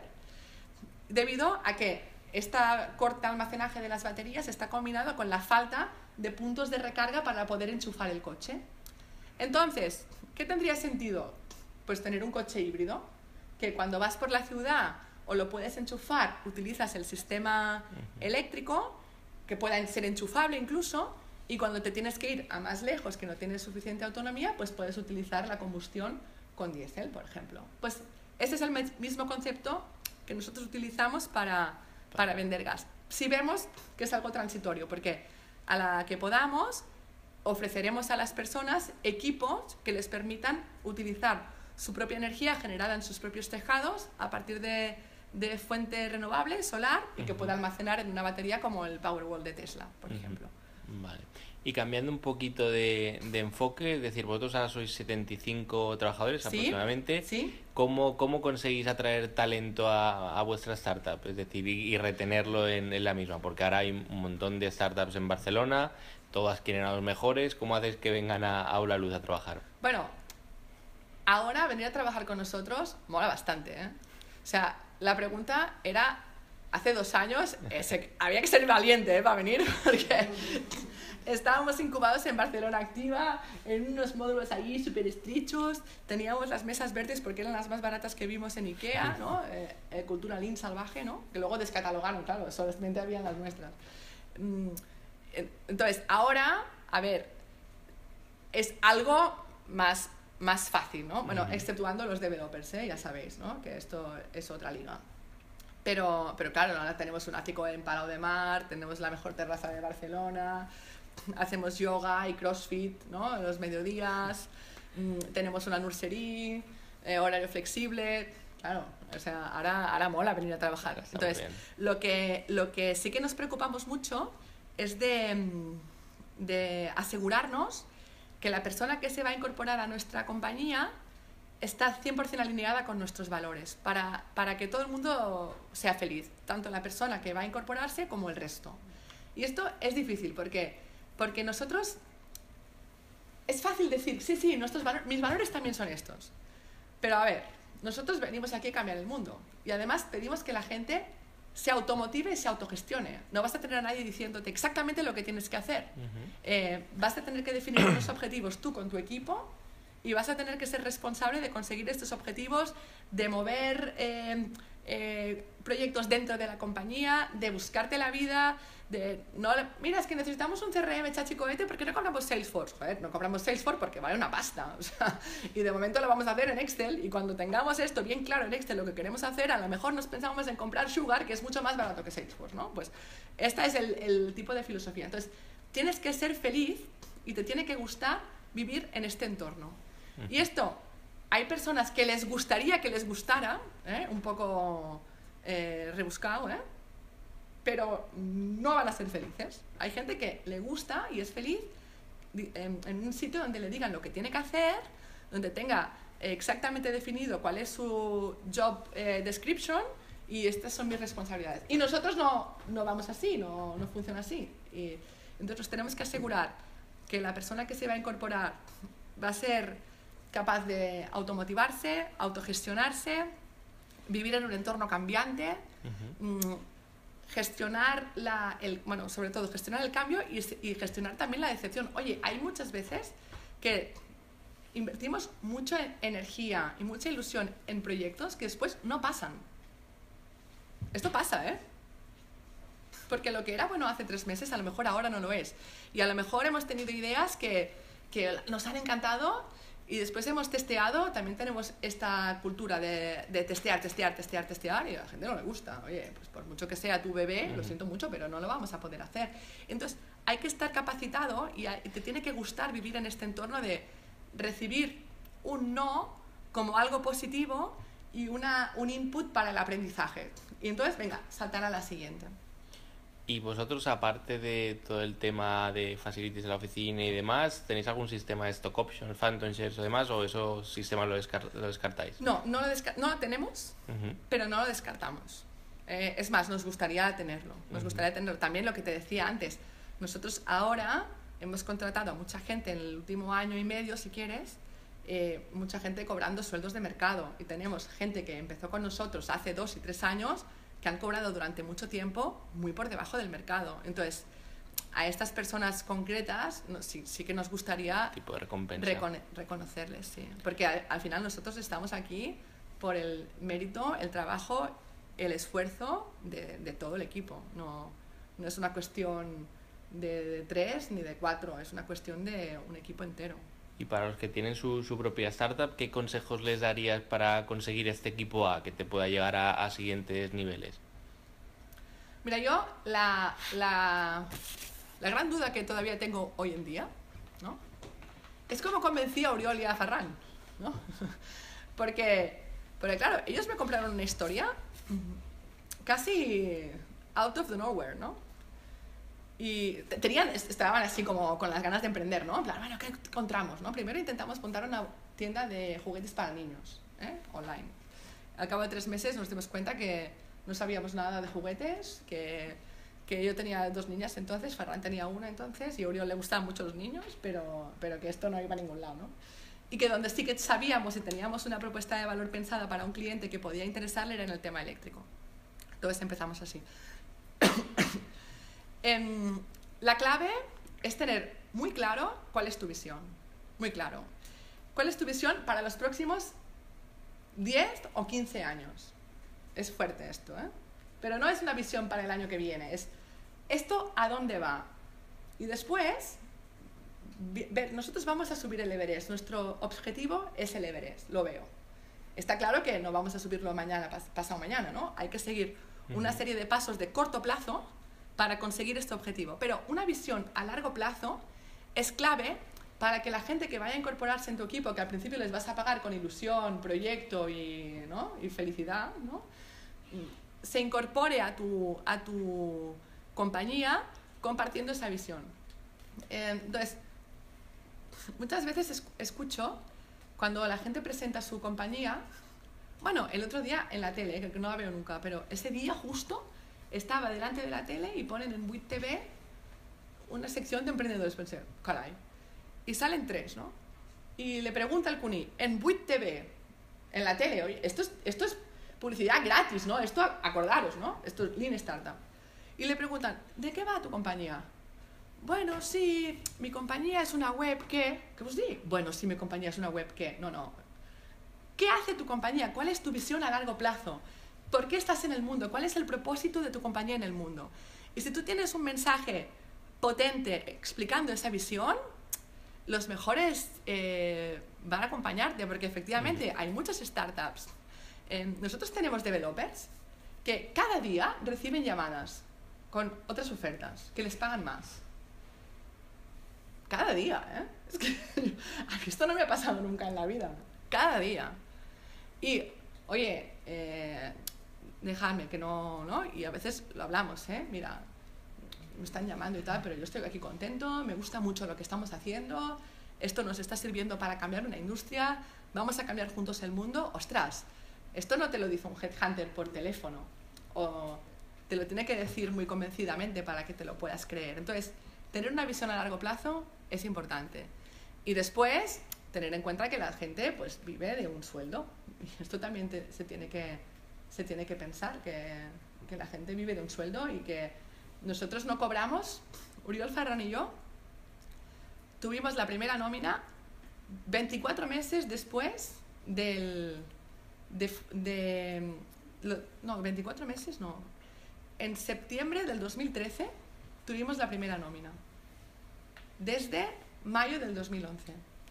Debido a que este corto almacenaje de las baterías está combinado con la falta de puntos de recarga para poder enchufar el coche. Entonces, ¿qué tendría sentido? Pues tener un coche híbrido, que cuando vas por la ciudad o lo puedes enchufar, utilizas el sistema eléctrico, que pueda ser enchufable incluso, y cuando te tienes que ir a más lejos, que no tienes suficiente autonomía, pues puedes utilizar la combustión con diésel, por ejemplo. Pues ese es el mismo concepto que nosotros utilizamos para vender gas. Si vemos que es algo transitorio, porque a la que podamos, ofreceremos a las personas equipos que les permitan utilizar su propia energía generada en sus propios tejados a partir de fuente renovable, solar, y que pueda almacenar en una batería como el Powerwall de Tesla, por ejemplo. Vale. Y cambiando un poquito de enfoque, es decir, vosotros ahora sois 75 trabajadores aproximadamente. ¿Sí? ¿Cómo conseguís atraer talento a vuestra startup? Es decir, y retenerlo en la misma, porque ahora hay un montón de startups en Barcelona, todas quieren a los mejores. ¿Cómo hacéis que vengan a Aula Luz a trabajar? Bueno, ahora venir a trabajar con nosotros mola bastante, ¿eh? O sea, la pregunta era, hace 2 años, había que ser valiente, para venir, porque estábamos incubados en Barcelona Activa, en unos módulos allí súper estrechos, teníamos las mesas verdes porque eran las más baratas que vimos en Ikea, ¿no? Cultura Lean salvaje, ¿no? Que luego descatalogaron, claro, solamente habían las nuestras. Entonces, ahora, a ver, es algo más fácil, ¿no? Bueno, exceptuando los developers, ya sabéis, ¿no? Que esto es otra liga. Pero claro, ahora tenemos un ático en Palau de Mar, tenemos la mejor terraza de Barcelona, hacemos yoga y crossfit, ¿no?, en los mediodías, tenemos una nursery, horario flexible. Claro, o sea, ahora mola venir a trabajar. Entonces, lo que sí que nos preocupamos mucho es de asegurarnos que la persona que se va a incorporar a nuestra compañía está 100% alineada con nuestros valores, para que todo el mundo sea feliz, tanto la persona que va a incorporarse como el resto. Y esto es difícil porque nosotros... Es fácil decir, sí, mis valores también son estos. Pero a ver, nosotros venimos aquí a cambiar el mundo. Y además pedimos que la gente se automotive y se autogestione. No vas a tener a nadie diciéndote exactamente lo que tienes que hacer. Vas a tener que definir unos objetivos tú con tu equipo y vas a tener que ser responsable de conseguir estos objetivos, de mover proyectos dentro de la compañía, de buscarte la vida, mira, es que necesitamos un CRM chachicoete, ¿por qué no compramos Salesforce? Joder, no compramos Salesforce porque vale una pasta, o sea, y de momento lo vamos a hacer en Excel, y cuando tengamos esto bien claro en Excel lo que queremos hacer, a lo mejor nos pensamos en comprar Sugar, que es mucho más barato que Salesforce, ¿no? Pues este es el tipo de filosofía. Entonces, tienes que ser feliz y te tiene que gustar vivir en este entorno. Y esto, hay personas que les gustaría que les gustara, un poco rebuscado, pero no van a ser felices. Hay gente que le gusta y es feliz en un sitio donde le digan lo que tiene que hacer, donde tenga exactamente definido cuál es su job description y estas son mis responsabilidades. Y nosotros no vamos así, no funciona así. Y entonces tenemos que asegurar que la persona que se va a incorporar va a ser capaz de automotivarse, autogestionarse, vivir en un entorno cambiante, gestionar sobre todo gestionar el cambio y gestionar también la decepción. Oye, hay muchas veces que invertimos mucha energía y mucha ilusión en proyectos que después no pasan. Esto pasa, porque lo que era bueno hace 3 meses a lo mejor ahora no lo es. Y a lo mejor hemos tenido ideas que nos han encantado y después hemos testeado. También tenemos esta cultura de testear y a la gente no le gusta. Oye, pues por mucho que sea tu bebé, lo siento mucho, pero no lo vamos a poder hacer. Entonces hay que estar capacitado y te tiene que gustar vivir en este entorno de recibir un no como algo positivo y un input para el aprendizaje. Y entonces, venga, saltar a la siguiente. ¿Y vosotros, aparte de todo el tema de facilities de la oficina y demás, tenéis algún sistema de stock options, phantom shares o demás, o esos sistemas lo descartáis? No lo tenemos, pero no lo descartamos. Es más, nos gustaría tenerlo. También lo que te decía antes. Nosotros ahora hemos contratado a mucha gente en el último año y medio, si quieres, mucha gente cobrando sueldos de mercado. Y tenemos gente que empezó con nosotros hace 2 y 3 años que han cobrado durante mucho tiempo muy por debajo del mercado. Entonces, a estas personas concretas sí que nos gustaría tipo de recompensa. Reconocerles, sí. Porque al final nosotros estamos aquí por el mérito, el trabajo, el esfuerzo de todo el equipo. No es una cuestión de 3 ni de 4, es una cuestión de un equipo entero. Y para los que tienen su propia startup, ¿qué consejos les darías para conseguir este equipo A que te pueda llegar a siguientes niveles? Mira, yo la gran duda que todavía tengo hoy en día, ¿no?, es cómo convencí a Oriol y a Ferran, ¿no? Porque claro, ellos me compraron una historia casi out of the nowhere, ¿no? Y estaban así como con las ganas de emprender, ¿no? En plan, bueno, ¿qué encontramos, no? Primero intentamos montar una tienda de juguetes para niños, online. Al cabo de 3 meses nos dimos cuenta que no sabíamos nada de juguetes, que yo tenía 2 niñas entonces, Ferran tenía 1 entonces, y a Oriol le gustaban mucho los niños, pero que esto no iba a ningún lado, ¿no? Y que donde sí que sabíamos y teníamos una propuesta de valor pensada para un cliente que podía interesarle era en el tema eléctrico. Entonces empezamos así. La clave es tener muy claro cuál es tu visión. Muy claro. ¿Cuál es tu visión para los próximos 10 o 15 años? Es fuerte esto, pero no es una visión para el año que viene. Es esto a dónde va. Y después, nosotros vamos a subir el Everest. Nuestro objetivo es el Everest, lo veo. Está claro que no vamos a subirlo mañana, pasado mañana, ¿no? Hay que seguir una serie de pasos de corto plazo para conseguir este objetivo. Pero una visión a largo plazo es clave para que la gente que vaya a incorporarse en tu equipo, que al principio les vas a pagar con ilusión, proyecto y felicidad, ¿no?, se incorpore a tu compañía compartiendo esa visión. Entonces, muchas veces escucho cuando la gente presenta su compañía, bueno, el otro día en la tele, que no la veo nunca, pero ese día justo estaba delante de la tele y ponen en Buit TV una sección de emprendedores. Pensé, caray. Y salen 3, ¿no? Y le pregunta al Cuní, en Buit TV, en la tele, oye, esto es publicidad gratis, ¿no? Esto, acordaros, ¿no? Esto es Lean Startup. Y le preguntan, ¿de qué va tu compañía? Bueno, sí, mi compañía es una web que... ¿Qué os digo? Bueno, sí, mi compañía es una web que... No. ¿Qué hace tu compañía? ¿Cuál es tu visión a largo plazo? ¿Por qué estás en el mundo? ¿Cuál es el propósito de tu compañía en el mundo? Y si tú tienes un mensaje potente explicando esa visión, los mejores van a acompañarte, porque efectivamente hay muchas startups. Nosotros tenemos developers que cada día reciben llamadas con otras ofertas que les pagan más. Cada día, ¿eh? Es que a mí esto no me ha pasado nunca en la vida. Cada día. Y, oye, dejadme que no... Y a veces lo hablamos, ¿eh? Mira, me están llamando y tal, pero yo estoy aquí contento, me gusta mucho lo que estamos haciendo, esto nos está sirviendo para cambiar una industria, vamos a cambiar juntos el mundo. Ostras, esto no te lo dice un headhunter por teléfono, o te lo tiene que decir muy convencidamente para que te lo puedas creer. Entonces, tener una visión a largo plazo es importante. Y después, tener en cuenta que la gente pues vive de un sueldo. Y esto también se tiene que pensar, que la gente vive de un sueldo y que nosotros no cobramos. Oriol Ferran y yo tuvimos la primera nómina 24 meses después no, 24 meses no. En septiembre del 2013 tuvimos la primera nómina. Desde mayo del 2011.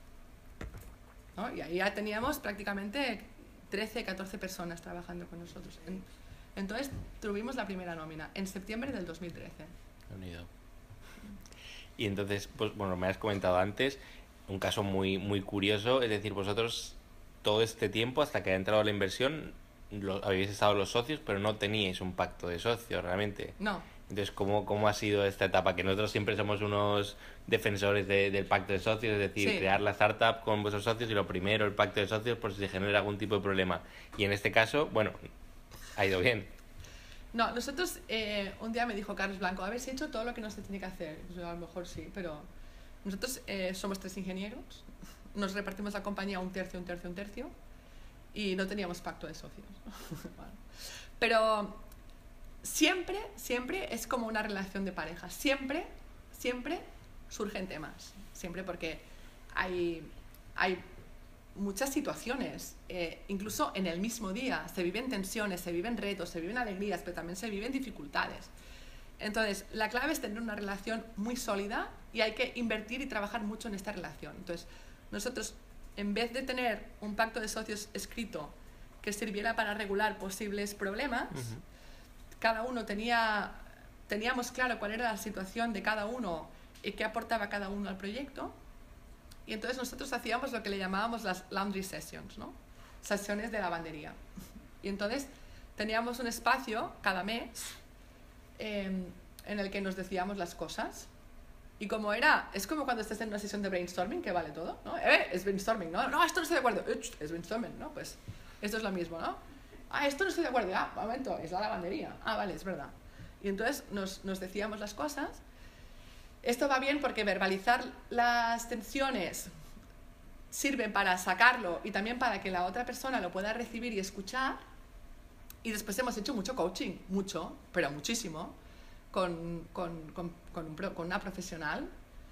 ¿No? Y ahí ya teníamos prácticamente 13, 14 personas trabajando con nosotros. Entonces tuvimos la primera nómina en septiembre del 2013. Unido. Y entonces, pues bueno, me has comentado antes un caso muy, muy curioso, es decir, vosotros todo este tiempo, hasta que ha entrado la inversión, habéis estado los socios, pero no teníais un pacto de socios realmente. No. Entonces, ¿cómo ha sido esta etapa? Que nosotros siempre somos unos defensores del pacto de socios, es decir, sí, crear la startup con vuestros socios y lo primero, el pacto de socios, por si se genera algún tipo de problema. Y en este caso, bueno, ha ido bien. No, nosotros, un día me dijo Carlos Blanco, ¿habéis hecho todo lo que no se tiene que hacer? Pues a lo mejor sí, pero nosotros somos 3 ingenieros, nos repartimos la compañía un tercio, y no teníamos pacto de socios. Bueno. Pero siempre es como una relación de pareja, siempre surgen temas, siempre, porque hay muchas situaciones, incluso en el mismo día, se viven tensiones, se viven retos, se viven alegrías, pero también se viven dificultades. Entonces, la clave es tener una relación muy sólida y hay que invertir y trabajar mucho en esta relación. Entonces, nosotros, en vez de tener un pacto de socios escrito que sirviera para regular posibles problemas, cada uno teníamos claro cuál era la situación de cada uno y qué aportaba cada uno al proyecto. Y entonces nosotros hacíamos lo que le llamábamos las laundry sessions, ¿no? Sesiones de lavandería. Y entonces teníamos un espacio cada mes en el que nos decíamos las cosas. Y como es como cuando estás en una sesión de brainstorming, que vale todo, ¿no? Es brainstorming, ¿no? No, esto no estoy de acuerdo. Es brainstorming, ¿no? Pues esto es lo mismo, ¿no? Esto no estoy de acuerdo. Un momento, es la lavandería. Vale, es verdad. Y entonces nos decíamos las cosas. Esto va bien porque verbalizar las tensiones sirve para sacarlo y también para que la otra persona lo pueda recibir y escuchar. Y después hemos hecho mucho coaching, pero muchísimo, con una profesional.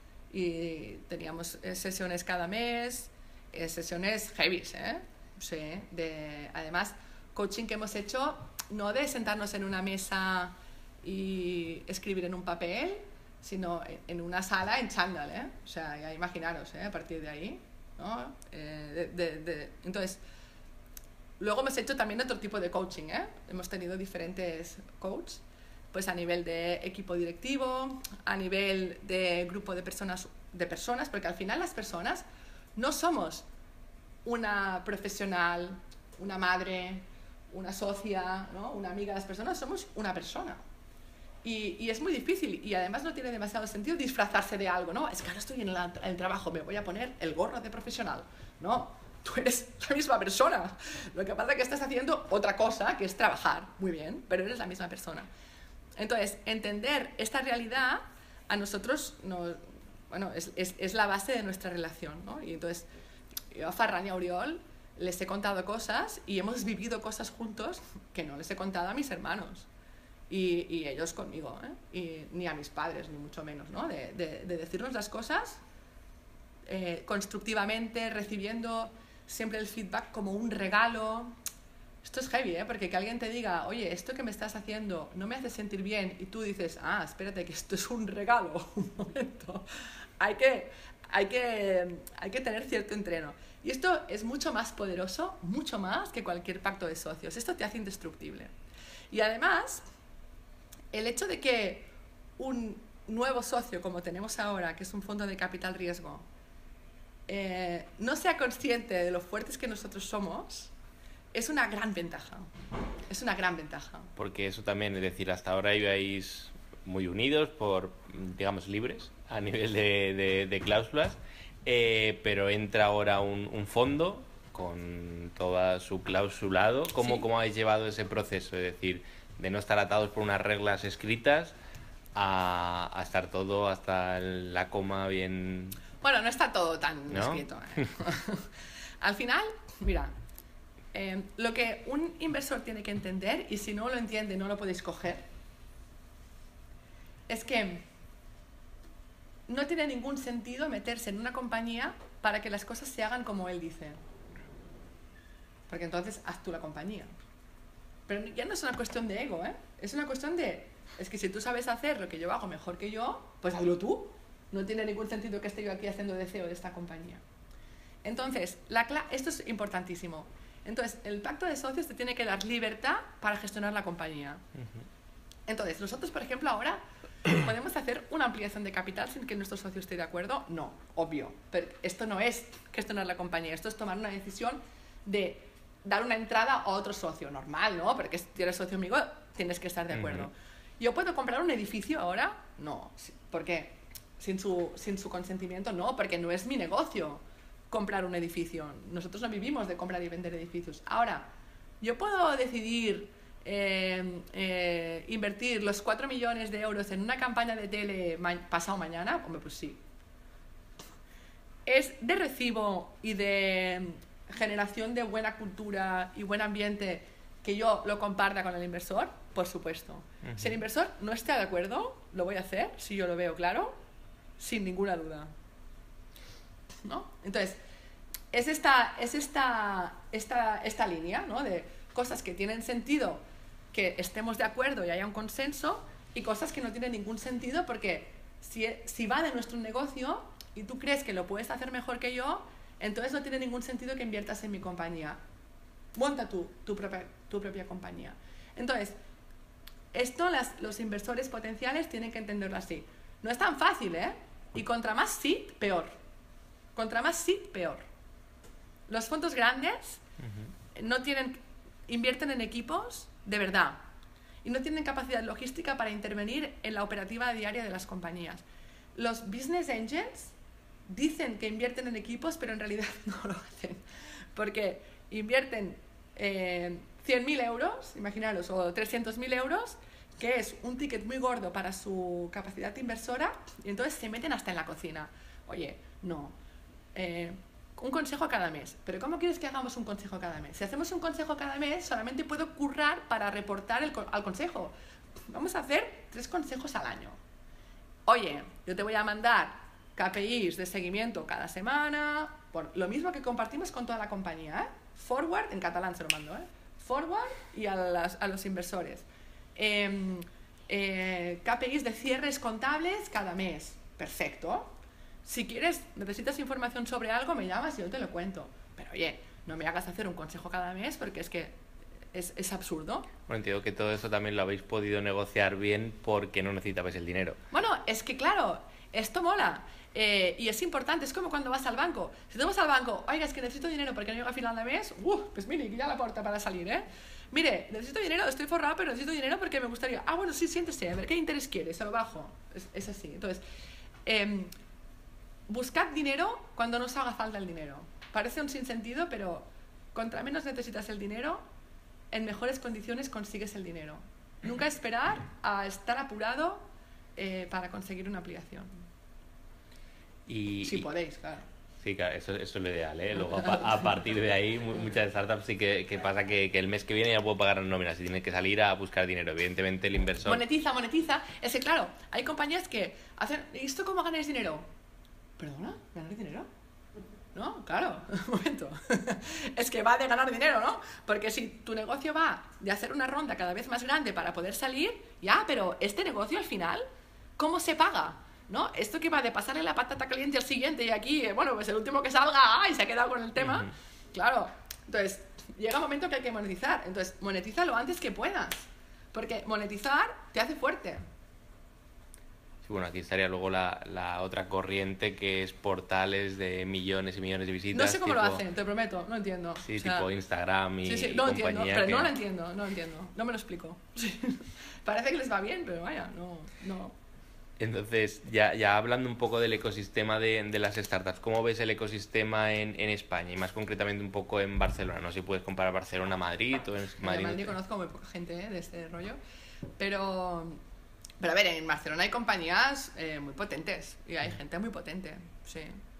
Y teníamos sesiones cada mes, sesiones heavy, ¿eh? Sí, además, coaching que hemos hecho no de sentarnos en una mesa y escribir en un papel, sino en una sala en chándal, ¿eh? O sea, ya imaginaros, a partir de ahí, ¿no? Entonces, luego hemos hecho también otro tipo de coaching, ¿eh? Hemos tenido diferentes coaches, pues a nivel de equipo directivo, a nivel de grupo de personas, porque al final las personas no somos una profesional, una madre, una socia, ¿no? Una amiga. Las personas somos una persona. Y es muy difícil, y además no tiene demasiado sentido disfrazarse de algo, ¿no? Es que ahora estoy en el trabajo, me voy a poner el gorro de profesional. No, tú eres la misma persona. Lo que pasa es que estás haciendo otra cosa, que es trabajar, muy bien, pero eres la misma persona. Entonces, entender esta realidad a nosotros bueno, es la base de nuestra relación, ¿no? Y entonces, yo a Ferran y a Oriol les he contado cosas y hemos vivido cosas juntos que no les he contado a mis hermanos. Y ellos conmigo, ¿eh? Y ni a mis padres, ni mucho menos, ¿no? De decirnos las cosas constructivamente, recibiendo siempre el feedback como un regalo. Esto es heavy, ¿eh? Porque que alguien te diga, oye, esto que me estás haciendo no me hace sentir bien, y tú dices, espérate, que esto es un regalo, un momento. Hay que tener cierto entreno. Y esto es mucho más poderoso, mucho más que cualquier pacto de socios. Esto te hace indestructible. Y además, el hecho de que un nuevo socio, como tenemos ahora, que es un fondo de capital riesgo, no sea consciente de lo fuertes que nosotros somos, es una gran ventaja. Es una gran ventaja. Porque eso también, es decir, hasta ahora ibais muy unidos, digamos, libres a nivel de cláusulas, pero entra ahora un fondo con todo su clausulado. ¿Cómo habéis llevado ese proceso? Es decir, de no estar atados por unas reglas escritas a estar todo hasta la coma bien... Bueno, no está todo tan escrito. Al final, mira, lo que un inversor tiene que entender, y si no lo entiende no lo podéis coger, es que no tiene ningún sentido meterse en una compañía para que las cosas se hagan como él dice. Porque entonces haz tú la compañía. Pero ya no es una cuestión de ego, ¿eh? Es una cuestión de... Es que si tú sabes hacer lo que yo hago mejor que yo, pues hazlo tú. No tiene ningún sentido que esté yo aquí haciendo de CEO de esta compañía. Entonces, esto es importantísimo. Entonces, el pacto de socios te tiene que dar libertad para gestionar la compañía. Entonces, nosotros, por ejemplo, ahora podemos hacer una ampliación de capital sin que nuestro socio esté de acuerdo. No, obvio. Pero esto no es gestionar la compañía. Esto es tomar una decisión de dar una entrada a otro socio. Normal, ¿no? Porque si eres socio amigo, tienes que estar de acuerdo. ¿Yo puedo comprar un edificio ahora? No. ¿Por qué? Sin su consentimiento, no, porque no es mi negocio comprar un edificio. Nosotros no vivimos de comprar y vender edificios. Ahora, ¿yo puedo decidir invertir los 4 millones de euros en una campaña de tele pasado mañana? Hombre, pues sí. ¿Es de recibo y de generación de buena cultura y buen ambiente que yo lo comparta con el inversor? Por supuesto. Si el inversor no está de acuerdo, lo voy a hacer, si yo lo veo claro, sin ninguna duda, ¿no? Entonces, es esta línea, ¿no? De cosas que tienen sentido, que estemos de acuerdo y haya un consenso, y cosas que no tienen ningún sentido porque si va de nuestro negocio y tú crees que lo puedes hacer mejor que yo, entonces no tiene ningún sentido que inviertas en mi compañía. Monta tu propia compañía. Entonces, esto los inversores potenciales tienen que entenderlo así. No es tan fácil, ¿eh? Y contra más sí, peor. Contra más sí, peor. Los fondos grandes invierten en equipos de verdad y no tienen capacidad logística para intervenir en la operativa diaria de las compañías. Los business angels dicen que invierten en equipos, pero en realidad no lo hacen, porque invierten 100.000 euros, imaginaros, o 300.000 euros, que es un ticket muy gordo para su capacidad inversora, y entonces se meten hasta en la cocina. Oye, no, un consejo cada mes. ¿Pero cómo quieres que hagamos un consejo cada mes? Si hacemos un consejo cada mes, solamente puedo currar para reportar al consejo. Vamos a hacer 3 consejos al año. Oye, yo te voy a mandar KPIs de seguimiento cada semana, bueno, lo mismo que compartimos con toda la compañía, ¿eh? Forward, en catalán se lo mando, ¿eh? Forward y a los inversores. KPIs de cierres contables cada mes. Perfecto. Si quieres, necesitas información sobre algo, me llamas y yo te lo cuento. Pero oye, no me hagas hacer un consejo cada mes porque es que es absurdo. Bueno, entiendo que todo eso también lo habéis podido negociar bien porque no necesitabais el dinero. Bueno, es que claro, esto mola. Y es importante, es como cuando vas al banco. Si tú vas al banco, oiga, es que necesito dinero porque no llego a final de mes, pues mire, que ya la puerta para salir, ¿eh? Mire, necesito dinero, estoy forrado, pero necesito dinero porque me gustaría. Bueno, sí, siéntese, a ver, ¿qué interés quiere? Se lo bajo. Es así. Entonces, buscad dinero cuando no os haga falta el dinero. Parece un sinsentido, pero contra menos necesitas el dinero, en mejores condiciones consigues el dinero. Nunca esperar a estar apurado para conseguir una ampliación. Y, Si podéis, claro. Sí, claro, eso es lo ideal, ¿eh? Luego, a partir de ahí, muchas startups sí que pasa que el mes que viene ya puedo pagar las nóminas y tienen que salir a buscar dinero. Evidentemente, el inversor... Monetiza. Es que, claro, hay compañías que hacen... ¿Y esto cómo ganáis dinero? ¿Perdona? ¿Ganar dinero? No, claro, un momento. Es que va de ganar dinero, ¿no? Porque si tu negocio va de hacer una ronda cada vez más grande para poder salir, ya, pero este negocio al final, ¿cómo se paga? ¿No? Esto que va de pasarle la patata caliente al siguiente y aquí, bueno, pues el último que salga, ¡ay! Se ha quedado con el tema. Claro, entonces llega un momento que hay que monetizar. Entonces, monetiza lo antes que puedas. Porque monetizar te hace fuerte. Sí, bueno, aquí estaría luego la otra corriente que es portales de millones y millones de visitas. No sé cómo lo hacen, te prometo, no entiendo. Sí, o sea, tipo Instagram y sí, no compañía. Entiendo, pero no lo entiendo, no me lo explico. Sí. Parece que les va bien, pero vaya, no. Entonces, ya hablando un poco del ecosistema de las startups, ¿cómo ves el ecosistema en España? Y más concretamente un poco en Barcelona. No sé si puedes comparar Barcelona-Madrid o en Madrid. En Madrid conozco muy poca gente de este rollo, pero a ver, en Barcelona hay compañías muy potentes y hay gente muy potente, sí.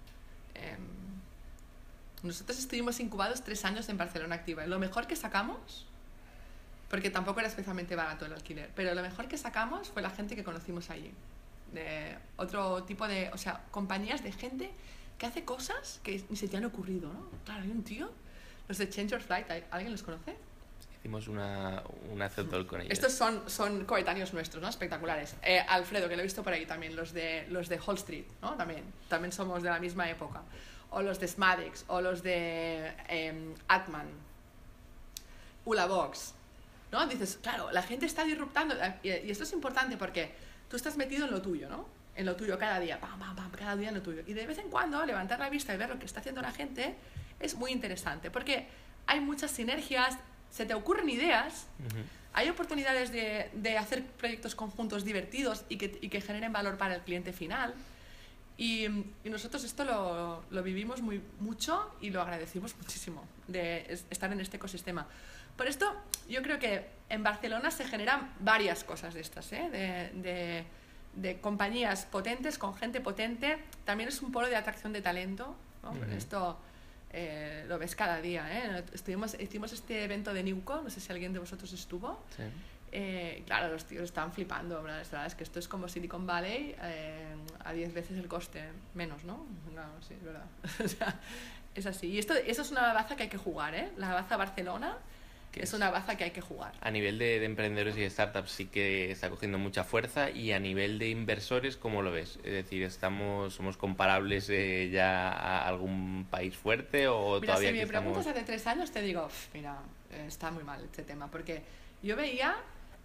Nosotros estuvimos incubados 3 años en Barcelona Activa. Lo mejor que sacamos, porque tampoco era especialmente barato el alquiler, pero lo mejor que sacamos fue la gente que conocimos allí. De otro tipo de, o sea, compañías de gente que hace cosas que ni se te han ocurrido, ¿no? Claro, hay un tío, los de Change Your Flight, ¿alguien los conoce? Hicimos una talk con ellos. Estos son coetáneos nuestros, ¿no? Espectaculares. Alfredo, que lo he visto por ahí también, los de Hall Street, ¿no? También somos de la misma época. O los de Smadix, o los de Atman, Ulabox, ¿no? Dices, claro, la gente está disruptando, y esto es importante porque tú estás metido en lo tuyo, ¿no? En lo tuyo cada día, pam, cada día en lo tuyo. Y de vez en cuando levantar la vista y ver lo que está haciendo la gente es muy interesante, porque hay muchas sinergias, se te ocurren ideas, hay oportunidades de hacer proyectos conjuntos divertidos y que generen valor para el cliente final. Y nosotros esto lo vivimos mucho y lo agradecimos muchísimo, de estar en este ecosistema. Por esto, yo creo que en Barcelona se generan varias cosas de estas, de compañías potentes, con gente potente. También es un polo de atracción de talento, ¿no? Esto lo ves cada día, ¿eh? Hicimos este evento de Newco, no sé si alguien de vosotros estuvo. Sí. Claro, los tíos estaban flipando, la verdad es que esto es como Silicon Valley a 10 veces el coste, menos, ¿no? No, sí, es verdad. O sea, es así. Y eso es una baza que hay que jugar, ¿eh? La baza Barcelona es una baza que hay que jugar. A nivel de emprendedores y de startups sí que está cogiendo mucha fuerza, y a nivel de inversores, ¿cómo lo ves? Es decir, ¿somos comparables ya a algún país fuerte o mira, todavía si me estamos... preguntas hace 3 años te digo, mira, está muy mal este tema, porque yo veía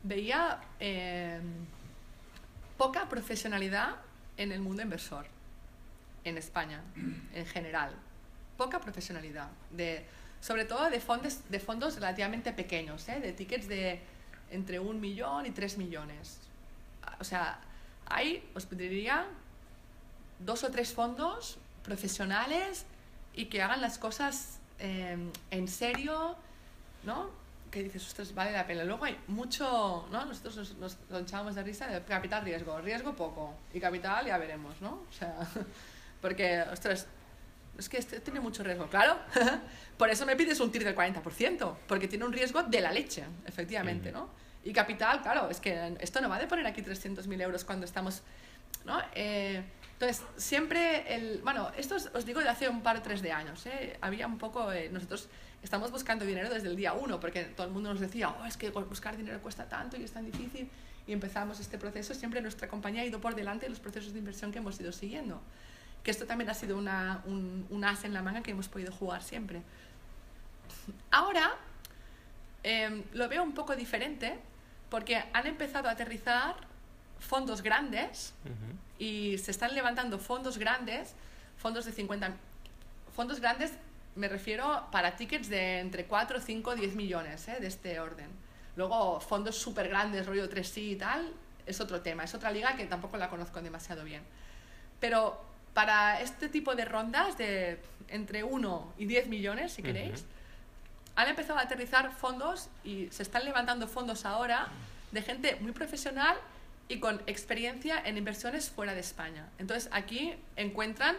poca profesionalidad en el mundo inversor, en España, en general. Poca profesionalidad, sobre todo de fondos relativamente pequeños, de tickets de entre 1 millón y 3 millones. O sea, os pediría 2 o 3 fondos profesionales y que hagan las cosas en serio, ¿no? Que dices, ostras, vale la pena. Luego hay mucho, ¿no? Nosotros nos echábamos de risa de capital riesgo poco, y capital ya veremos, ¿no? O sea, porque, ostras, es que este tiene mucho riesgo, claro. Por eso me pides un TIR del 40%, porque tiene un riesgo de la leche, efectivamente, ¿no? Y capital, claro, es que esto no va de poner aquí 300.000 euros cuando estamos, ¿no? Entonces, siempre bueno, esto os digo de hace un par o 3 de años, había un poco, nosotros estamos buscando dinero desde el día 1, porque todo el mundo nos decía, es que buscar dinero cuesta tanto y es tan difícil, y empezamos este proceso. Siempre nuestra compañía ha ido por delante de los procesos de inversión que hemos ido siguiendo, que esto también ha sido un as en la manga que hemos podido jugar siempre. Ahora lo veo un poco diferente, porque han empezado a aterrizar fondos grandes y se están levantando fondos grandes, fondos de 50... Fondos grandes me refiero para tickets de entre 4, 5, 10 millones, de este orden. Luego fondos súper grandes, rollo 3C y tal, es otro tema, es otra liga que tampoco la conozco demasiado bien. Pero para este tipo de rondas de entre 1 y 10 millones, si queréis, han empezado a aterrizar fondos y se están levantando fondos ahora de gente muy profesional y con experiencia en inversiones fuera de España. Entonces aquí encuentran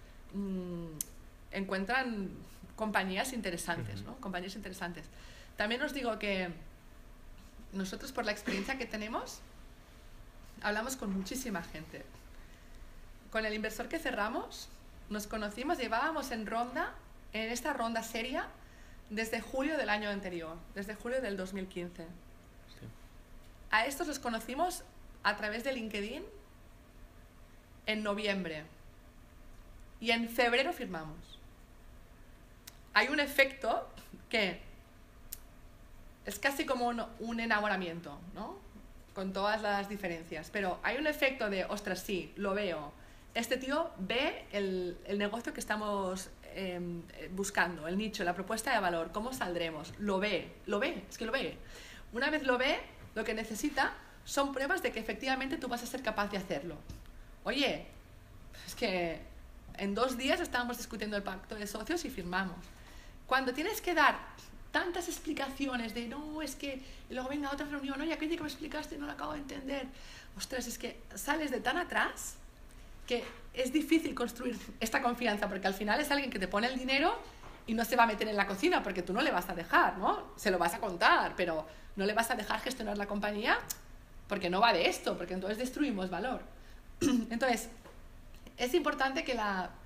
compañías interesantes, ¿no? Compañías interesantes. También os digo que nosotros, por la experiencia que tenemos, hablamos con muchísima gente. Con el inversor que cerramos, nos conocimos, llevábamos en esta ronda seria, desde julio del año anterior, desde julio del 2015. Sí. A estos los conocimos a través de LinkedIn en noviembre. Y en febrero firmamos. Hay un efecto que es casi como un enamoramiento, ¿no? Con todas las diferencias. Pero hay un efecto de, ostras, sí, lo veo. Este tío ve el negocio que estamos buscando, el nicho, la propuesta de valor, cómo saldremos. Lo ve, es que lo ve. Una vez lo ve, lo que necesita son pruebas de que efectivamente tú vas a ser capaz de hacerlo. Oye, es que en 2 días estábamos discutiendo el pacto de socios y firmamos. Cuando tienes que dar tantas explicaciones de no, es que y luego venga otra reunión, oye, aquello que me explicaste no lo acabo de entender. Ostras, es que sales de tan atrás que es difícil construir esta confianza, porque al final es alguien que te pone el dinero y no se va a meter en la cocina porque tú no le vas a dejar, ¿no? Se lo vas a contar, pero no le vas a dejar gestionar la compañía porque no va de esto, porque entonces destruimos valor. Entonces, es importante que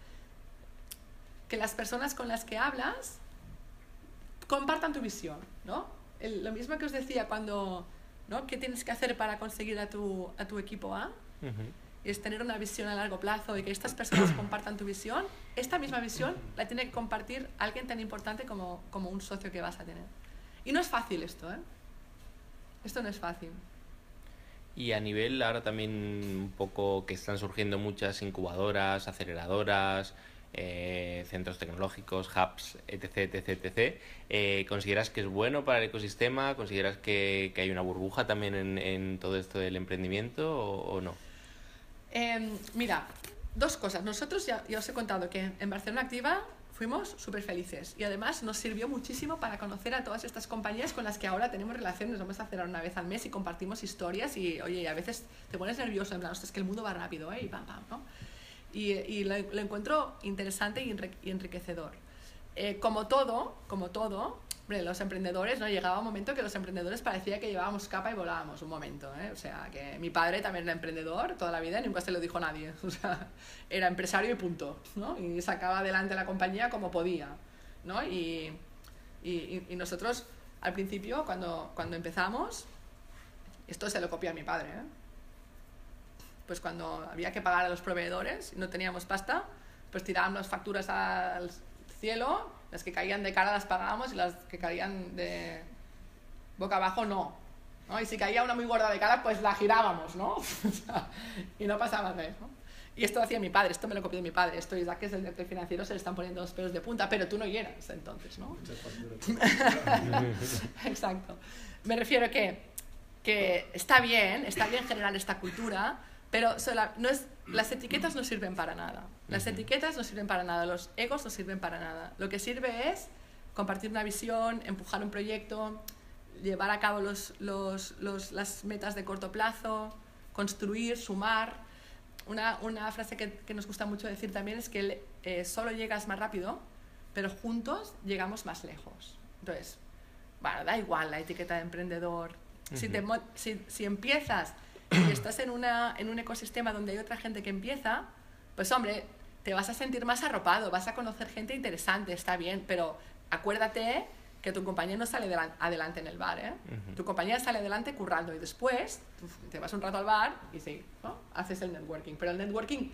las personas con las que hablas compartan tu visión, ¿no? Lo mismo que os decía cuando, ¿no? ¿Qué tienes que hacer para conseguir a tu equipo A? Es tener una visión a largo plazo y que estas personas compartan tu visión. Esta misma visión la tiene que compartir alguien tan importante como un socio que vas a tener. Y no es fácil esto, ¿eh? Esto no es fácil. Y a nivel ahora también un poco que están surgiendo muchas incubadoras, aceleradoras, centros tecnológicos, hubs, etc, etc, etc. ¿Consideras que es bueno para el ecosistema? ¿Consideras que hay una burbuja también en todo esto del emprendimiento o no? Mira, 2 cosas. Nosotros ya os he contado que en Barcelona Activa fuimos súper felices y además nos sirvió muchísimo para conocer a todas estas compañías con las que ahora tenemos relación. Nos vamos a hacer una vez al mes y compartimos historias y, oye, a veces te pones nervioso, en plan, ostras, es que el mundo va rápido, y pam, pam, ¿no? Y lo encuentro interesante y enriquecedor. Como todo, hombre, los emprendedores, ¿no? Llegaba un momento que los emprendedores parecía que llevábamos capa y volábamos un momento, ¿eh? O sea, que mi padre también era emprendedor toda la vida y nunca se lo dijo a nadie. O sea, era empresario y punto, ¿no? Y sacaba adelante la compañía como podía, ¿no? Y nosotros, al principio, cuando empezamos, esto se lo copió a mi padre, ¿eh? Pues cuando había que pagar a los proveedores y no teníamos pasta, pues tirábamos las facturas al cielo, las que caían de cara las pagábamos y las que caían de boca abajo no. Y si caía una muy gorda de cara, pues la girábamos, ¿no? Y no pasaba nada, ¿no? Y esto hacía mi padre, esto me lo copió de mi padre. Esto Isaac, que es el director financiero, se le están poniendo los pelos de punta, pero tú no eras entonces, ¿no? Exacto. Me refiero que está bien generar esta cultura, pero las etiquetas no sirven para nada. Las etiquetas no sirven para nada, los egos no sirven para nada. Lo que sirve es compartir una visión, empujar un proyecto, llevar a cabo las metas de corto plazo, construir, sumar. Una frase que nos gusta mucho decir también es que solo llegas más rápido, pero juntos llegamos más lejos. Entonces, bueno, da igual la etiqueta de emprendedor. Si empiezas y estás en un ecosistema donde hay otra gente que empieza, pues hombre, te vas a sentir más arropado, vas a conocer gente interesante, está bien, pero acuérdate que tu compañía no sale adelante en el bar, ¿eh? Tu compañía sale adelante currando y después te vas un rato al bar y sí, ¿no? Haces el networking, pero el networking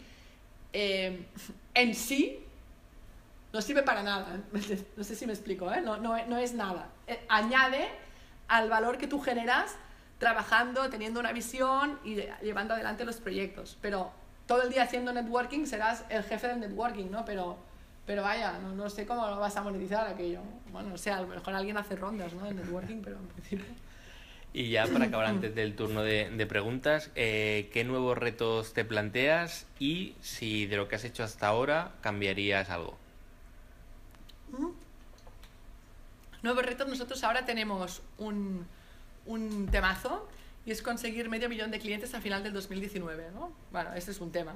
en sí no sirve para nada, no sé si me explico, ¿eh? No es nada, añade al valor que tú generas trabajando, teniendo una visión y llevando adelante los proyectos. Pero todo el día haciendo networking serás el jefe del networking, ¿no? Pero vaya, no sé cómo lo vas a monetizar aquello. Bueno, o sea, a lo mejor alguien hace rondas, ¿no? De networking, pero en principio... Y ya para acabar antes del turno de preguntas, ¿qué nuevos retos te planteas y si de lo que has hecho hasta ahora cambiarías algo? Nuevos retos, nosotros ahora tenemos un temazo y es conseguir medio millón de clientes a final del 2019, ¿no? Bueno, este es un tema.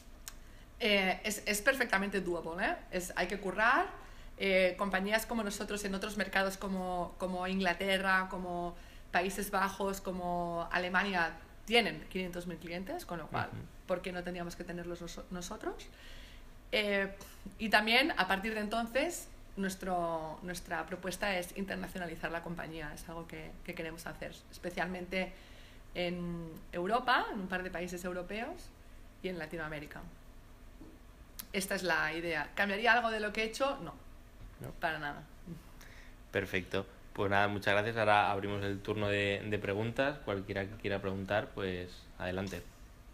Es perfectamente doable, ¿eh? Hay que currar. Compañías como nosotros en otros mercados como Inglaterra, como Países Bajos, como Alemania, tienen 500.000 clientes, con lo cual, ¿por qué no tendríamos que tenerlos nosotros? Y también, a partir de entonces, nuestra propuesta es internacionalizar la compañía. Es algo que queremos hacer, especialmente en Europa, en un par de países europeos y en Latinoamérica. Esta es la idea. ¿Cambiaría algo de lo que he hecho? No, para nada. Perfecto. Pues nada, muchas gracias. Ahora abrimos el turno de preguntas. Cualquiera que quiera preguntar, pues adelante.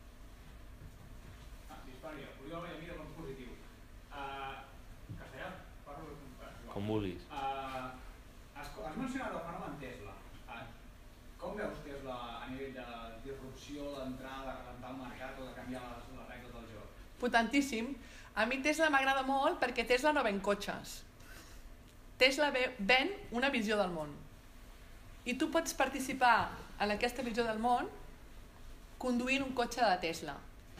Com vulguis. Has mencionat el fenomen Tesla. Com veus Tesla a nivell de disrupció, d'entrada, de rebentar el mercat o de canviar les regles del joc? Potentíssim. A mi Tesla m'agrada molt perquè Tesla no ven cotxes. Tesla ven una visió del món. I tu pots participar en aquesta visió del món conduint un cotxe de Tesla.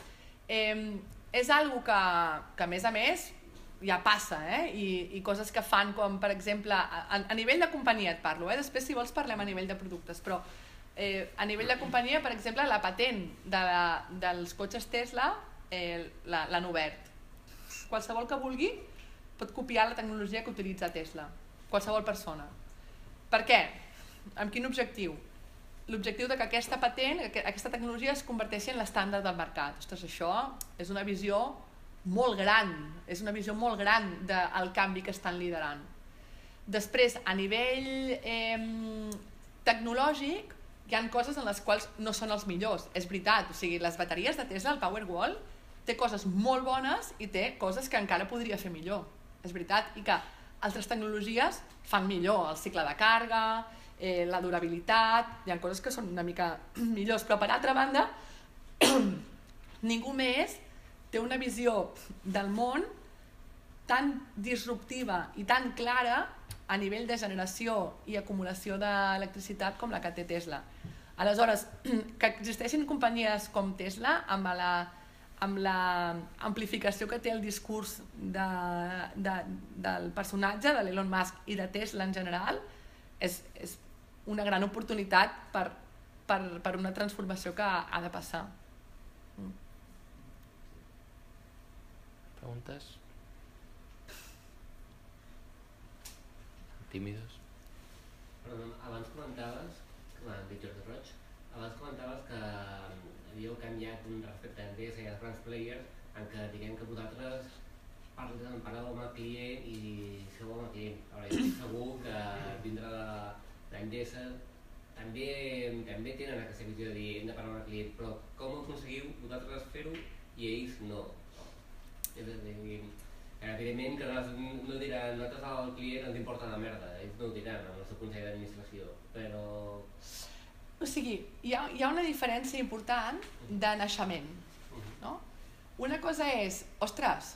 És algo que a més, ja passa, i coses que fan com, per exemple, a nivell de companyia et parlo, després si vols parlem a nivell de productes, però a nivell de companyia, per exemple, la patent dels cotxes Tesla l'han obert. Qualsevol que vulgui pot copiar la tecnologia que utilitza Tesla, qualsevol persona. Per què? Amb quin objectiu? L'objectiu que aquesta patent, aquesta tecnologia es converteixi en l'estàndard del mercat. Ostres, això és una visió molt gran, és una visió molt gran del canvi que estan liderant. Després, a nivell tecnològic, hi ha coses en les quals no són els millors. És veritat, o sigui, les bateries de Tesla, el Powerwall, té coses molt bones i té coses que encara podria fer millor. És veritat, i que altres tecnologies fan millor, el cicle de càrrega, la durabilitat, hi ha coses que són una mica millors, però per altra banda, ningú més té una visió del món tan disruptiva i tan clara a nivell de generació i acumulació d'electricitat com la que té Tesla. Aleshores, que existeixin companyies com Tesla amb l'amplificació que té el discurs del personatge, de l'Elon Musk i de Tesla en general, és una gran oportunitat per una transformació que ha de passar. ¿Preguntas? ¿Tímidos? Perdó, abans comentaves, dic Jordi Roig, abans comentaves que havíeu canviat respecte a Endesa i als grans players en què diguem que vosaltres parleu amb el client i sou amb el client. Ara, jo estic segur que vindre d'Endesa també tenen aquesta visió de dir hem de parlar amb el client, però com aconseguiu vosaltres fer-ho i ells no? És a dir, evidentment que no diran nosaltres al client ens importa la merda, ells no ho diran en el seu consell d'administració, però... O sigui, hi ha una diferència important de naixement, ¿no? Una cosa es, ostras,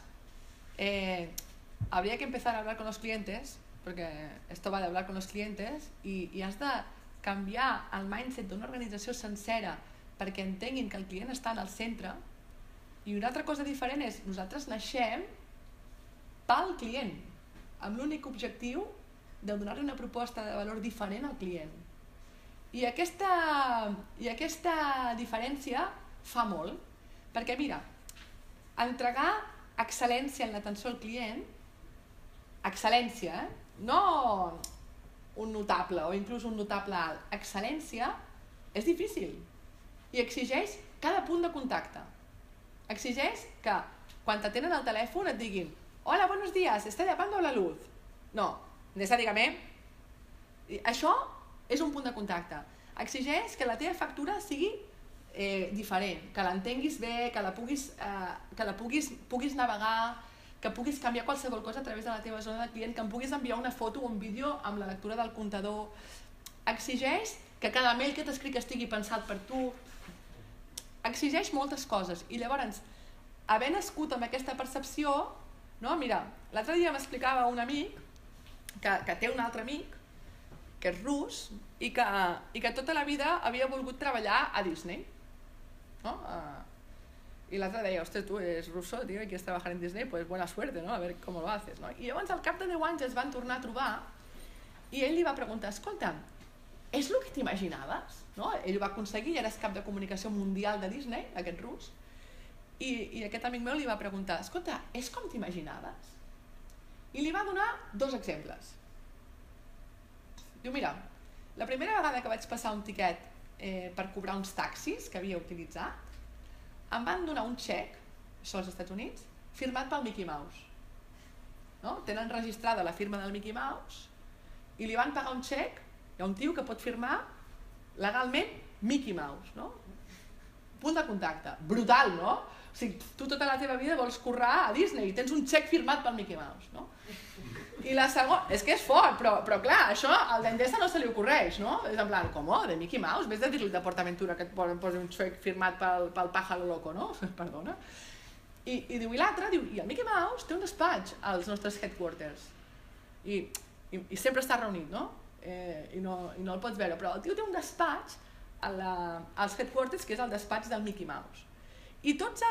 habría que empezar a hablar con los clientes, porque esto va de hablar con los clientes, i has de canviar el mindset d'una organització sencera perquè entenguin que el client està en el centre. I una altra cosa diferent és, nosaltres naixem pel client, amb l'únic objectiu de donar-li una proposta de valor diferent al client. I aquesta diferència fa molt, perquè mira, entregar excel·lència en l'atenció al client, excel·lència, no un notable o inclús un notable alt, excel·lència és difícil i exigeix cada punt de contacte. Exigeix que quan t'atenen al telèfon et diguin «Hola, buenos días, ¿está llamando la luz?» No, necessàriament. Això és un punt de contacte. Exigeix que la teva factura sigui diferent, que l'entenguis bé, que la puguis navegar, que puguis canviar qualsevol cosa a través de la teva zona de client, que em puguis enviar una foto o un vídeo amb la lectura del comptador. Exigeix que cada mail que t'escric estigui pensat per tu. Exigeix moltes coses. I llavors, haver nascut amb aquesta percepció, no? Mira, l'altre dia m'explicava un amic que té un altre amic que és rus i que tota la vida havia volgut treballar a Disney, ¿no? I l'altre deia, ostres, tu eres ruso, tío, y quieres trabajar en Disney, pues buena suerte, ¿no? A ver cómo lo haces, ¿no? I llavors al cap de 10 anys es van tornar a trobar i ell li va preguntar, escolta, és el que t'imaginaves? No? Ell ho va aconseguir, ja eres cap de comunicació mundial de Disney, aquest rus, i aquest amic meu li va preguntar, escolta, és com t'imaginaves? I li va donar 2 exemples. Diu, mira, la primera vegada que vaig passar un tiquet per cobrar uns taxis que havia utilitzat, em van donar un xec, això als Estats Units, firmat pel Mickey Mouse. No? Tenen registrada la firma del Mickey Mouse i li van pagar un xec, hi ha un tio que pot firmar legalment Mickey Mouse, no? Punt de contacte. Brutal, no? O sigui, tu tota la teva vida vols currar a Disney i tens un xec firmat pel Mickey Mouse, no? I la segona, és que és fort, però clar, això al Endesa no se li ocorreix, no? És en plan, com, de Mickey Mouse? Ves a dir-li de PortAventura que et posi un xec firmat pel Pájaro Loco, no? Perdona. I diu, i l'altre, diu, i el Mickey Mouse té un despatx als nostres headquarters. I sempre està reunit, no? I no el pots veure, però el tio té un despatx als headquarters, que és el despatx del Mickey Mouse. I tots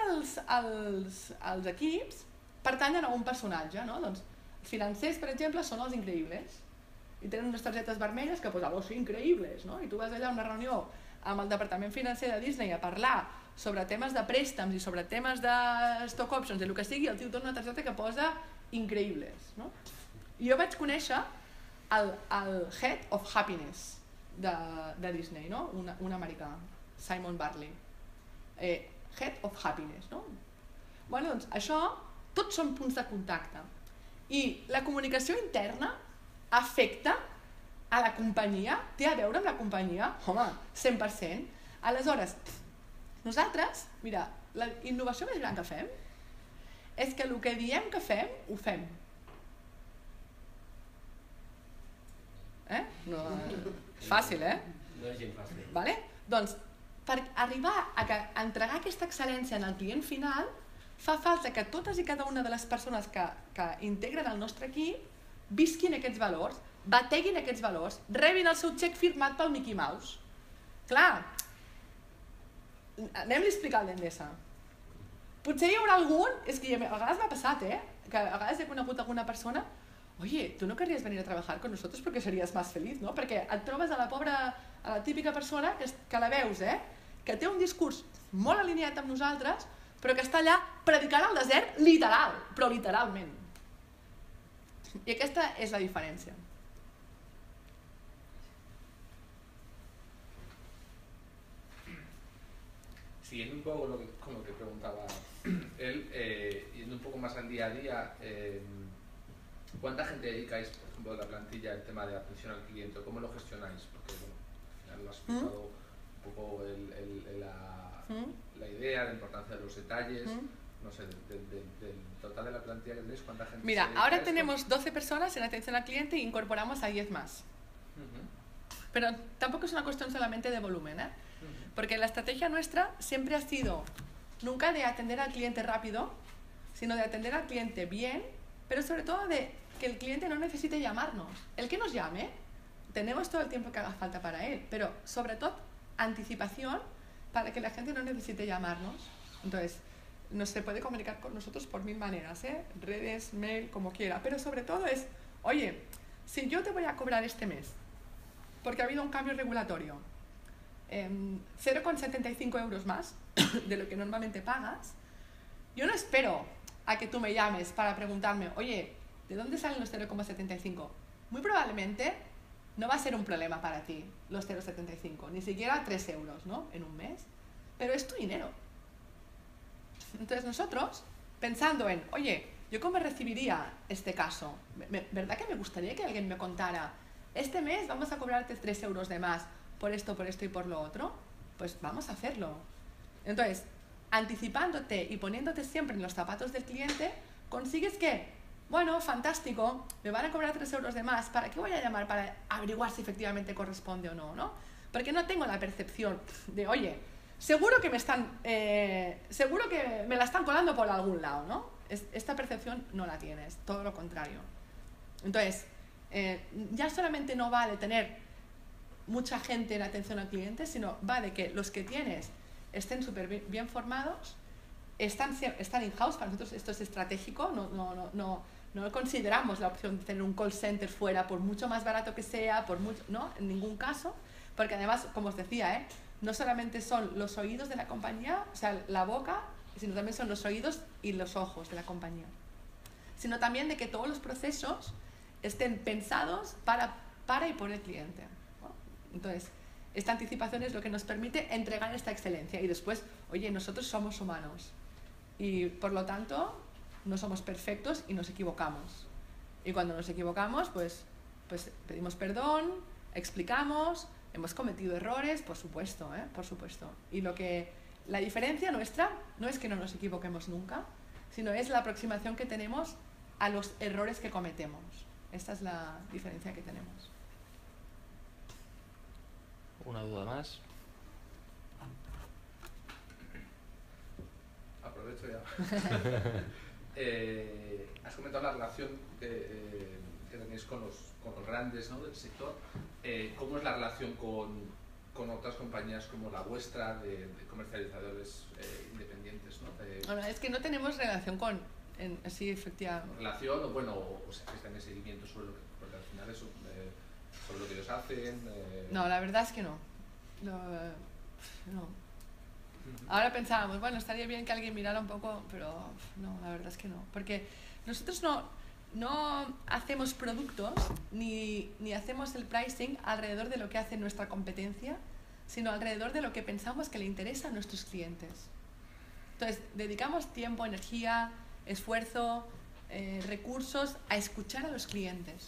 els equips pertanyen a un personatge, no? Doncs els financers, per exemple, són els Increïbles i tenen unes targetes vermelles que posen los Increïbles, no? I tu vas allà a una reunió amb el departament financer de Disney a parlar sobre temes de préstecs i sobre temes de stock options i el que sigui, el tio dona una targeta que posa Increïbles, no? I jo vaig conèixer el Head of Happiness de Disney, no? Un americà, Simon Bartley. Head of Happiness, no? Bueno, doncs això, tots són punts de contacte. I la comunicació interna afecta a la companyia, té a veure amb la companyia? Home, 100%. Aleshores, nosaltres, mira, la innovació més gran que fem és que el que diem que fem, ho fem. No, és fàcil, No és gens fàcil. Vale? Doncs, per arribar a entregar aquesta excel·lència en el client final, fa falta que totes i cada una de les persones que integren el nostre equip visquin aquests valors, bateguin aquests valors, rebin el seu xec firmat pel Mickey Mouse. Clar, anem-li a explicar el d'Endesa. Potser hi haurà algun, és que a vegades m'ha passat, que a vegades he conegut alguna persona, oye, tu no querrías venir a trabajar con nosotros porque serías más feliz, no? Perquè et trobes a la típica persona que la veus, que té un discurs molt alineat amb nosaltres, però que està allà predicant al desert literal, però literalment. I aquesta és la diferència. Siguiendo un poco con lo que preguntaba él, yendo un poco más al día a día, ¿cuánta gente dedicáis, por ejemplo, de la plantilla al tema de atención al cliente? ¿Cómo lo gestionáis? Porque bueno, al final lo has explicado un poco la idea, la importancia de los detalles. No sé, del total de la plantilla que tenéis, ¿cuánta gente? Mira, ahora tenemos 12 personas en atención al cliente e incorporamos a 10 más. Pero tampoco es una cuestión solamente de volumen, porque la estrategia nuestra siempre ha sido nunca de atender al cliente rápido, sino de atender al cliente bien, pero sobre todo de que el cliente no necesite llamarnos. El que nos llame, tenemos todo el tiempo que haga falta para él, pero sobre todo anticipación para que la gente no necesite llamarnos. Entonces, no se puede comunicar con nosotros por 1000 maneras, redes, mail, como quiera, pero sobre todo es, oye, si yo te voy a cobrar este mes, porque ha habido un cambio regulatorio, 0,75 euros más de lo que normalmente pagas, yo no espero a que tú me llames para preguntarme, oye, ¿de dónde salen los 0,75? Muy probablemente no va a ser un problema para ti los 0,75, ni siquiera 3 euros, ¿no? En un mes, pero es tu dinero. Entonces nosotros, pensando en, oye, ¿yo cómo recibiría este caso? ¿Verdad que me gustaría que alguien me contara, este mes vamos a cobrarte 3 euros de más por esto y por lo otro? Pues vamos a hacerlo. Entonces, anticipándote y poniéndote siempre en los zapatos del cliente, consigues que, bueno, fantástico, me van a cobrar 3 euros de más, ¿para qué voy a llamar? Para averiguar si efectivamente corresponde o no, ¿no? Porque no tengo la percepción de, oye, seguro que me la están colando por algún lado, ¿no? Esta percepción no la tienes, todo lo contrario. Entonces, ya solamente no vale tener mucha gente en atención al cliente, sino va de que los que tienes estén súper bien formados, están in-house. Para nosotros esto es estratégico, no consideramos la opción de tener un call center fuera, por mucho más barato que sea, no, en ningún caso, porque además, como os decía, no solamente son los oídos de la compañía, o sea, la boca, sino también son los oídos y los ojos de la compañía, sino también de que todos los procesos estén pensados para y por el cliente, ¿no? Entonces, esta anticipación es lo que nos permite entregar esta excelencia. Y después, oye, nosotros somos humanos y por lo tanto no somos perfectos y nos equivocamos. Y cuando nos equivocamos, pues pedimos perdón, explicamos, hemos cometido errores, por supuesto, por supuesto. Y la diferencia nuestra no es que no nos equivoquemos nunca, sino es la aproximación que tenemos a los errores que cometemos. Esta es la diferencia que tenemos. ¿Una duda más? Aprovecho ya. Has comentado la relación que tenéis con los grandes, ¿no?, del sector. ¿Cómo es la relación con otras compañías como la vuestra, de comercializadores independientes, ¿no? Bueno, es que no tenemos relación sí, efectivamente. Relación, o sea, que están en seguimiento sobre lo que, porque al final eso, sobre lo que ellos hacen. No, la verdad es que no. No. Ahora pensábamos, bueno, estaría bien que alguien mirara un poco, pero no, la verdad es que no. Porque nosotros no hacemos productos ni hacemos el pricing alrededor de lo que hace nuestra competencia, sino alrededor de lo que pensamos que le interesa a nuestros clientes. Entonces, dedicamos tiempo, energía, esfuerzo, recursos a escuchar a los clientes.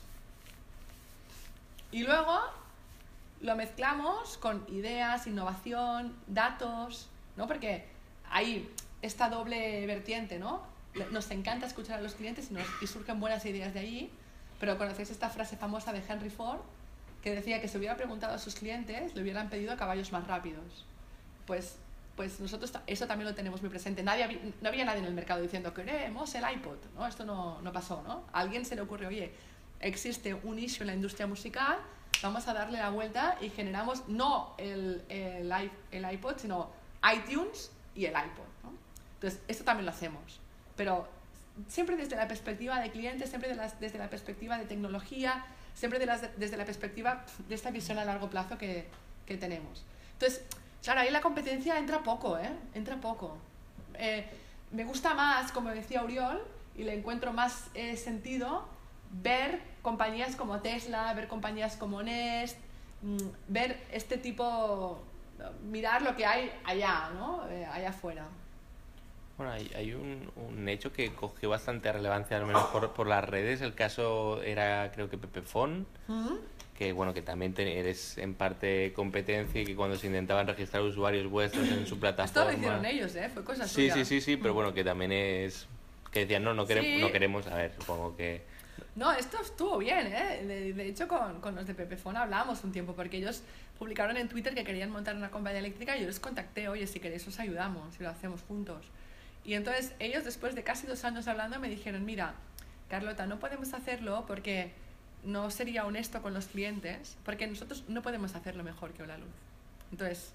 Y luego lo mezclamos con ideas, innovación, datos, ¿no? Porque hay esta doble vertiente, ¿no? Nos encanta escuchar a los clientes y surgen buenas ideas de allí, pero conocéis esta frase famosa de Henry Ford que decía que si hubiera preguntado a sus clientes, le hubieran pedido caballos más rápidos. Pues nosotros eso también lo tenemos muy presente. No había nadie en el mercado diciendo queremos el iPod, ¿no? Esto no pasó, ¿no? A alguien se le ocurre, oye, existe un issue en la industria musical, vamos a darle la vuelta y generamos no el iPod, sino iTunes y el iPod, ¿no? Entonces, esto también lo hacemos, pero siempre desde la perspectiva de cliente, siempre desde la perspectiva de tecnología, siempre desde la perspectiva de esta visión a largo plazo que tenemos. Entonces, claro, ahí la competencia entra poco, entra poco. Me gusta más, como decía Oriol, y le encuentro más sentido ver compañías como Tesla, ver compañías como Nest, ver este tipo, mirar lo que hay allá, ¿no? Allá afuera. Bueno, hay un hecho que cogió bastante relevancia, al menos por las redes. El caso era, creo que Pepefon, que bueno, que también eres en parte competencia y que cuando se intentaban registrar usuarios vuestros en su plataforma... Esto lo hicieron ellos, fue cosa suya. Sí, pero bueno, que también es... Que decían, no queremos, a ver, supongo que... No, esto estuvo bien, de hecho con los de Pepefon hablábamos un tiempo, porque ellos publicaron en Twitter que querían montar una compañía eléctrica y yo les contacté, oye, si queréis os ayudamos y lo hacemos juntos. Y entonces ellos, después de casi 2 años hablando, me dijeron, mira, Carlota, no podemos hacerlo porque no sería honesto con los clientes, porque nosotros no podemos hacerlo mejor que Holaluz. Entonces,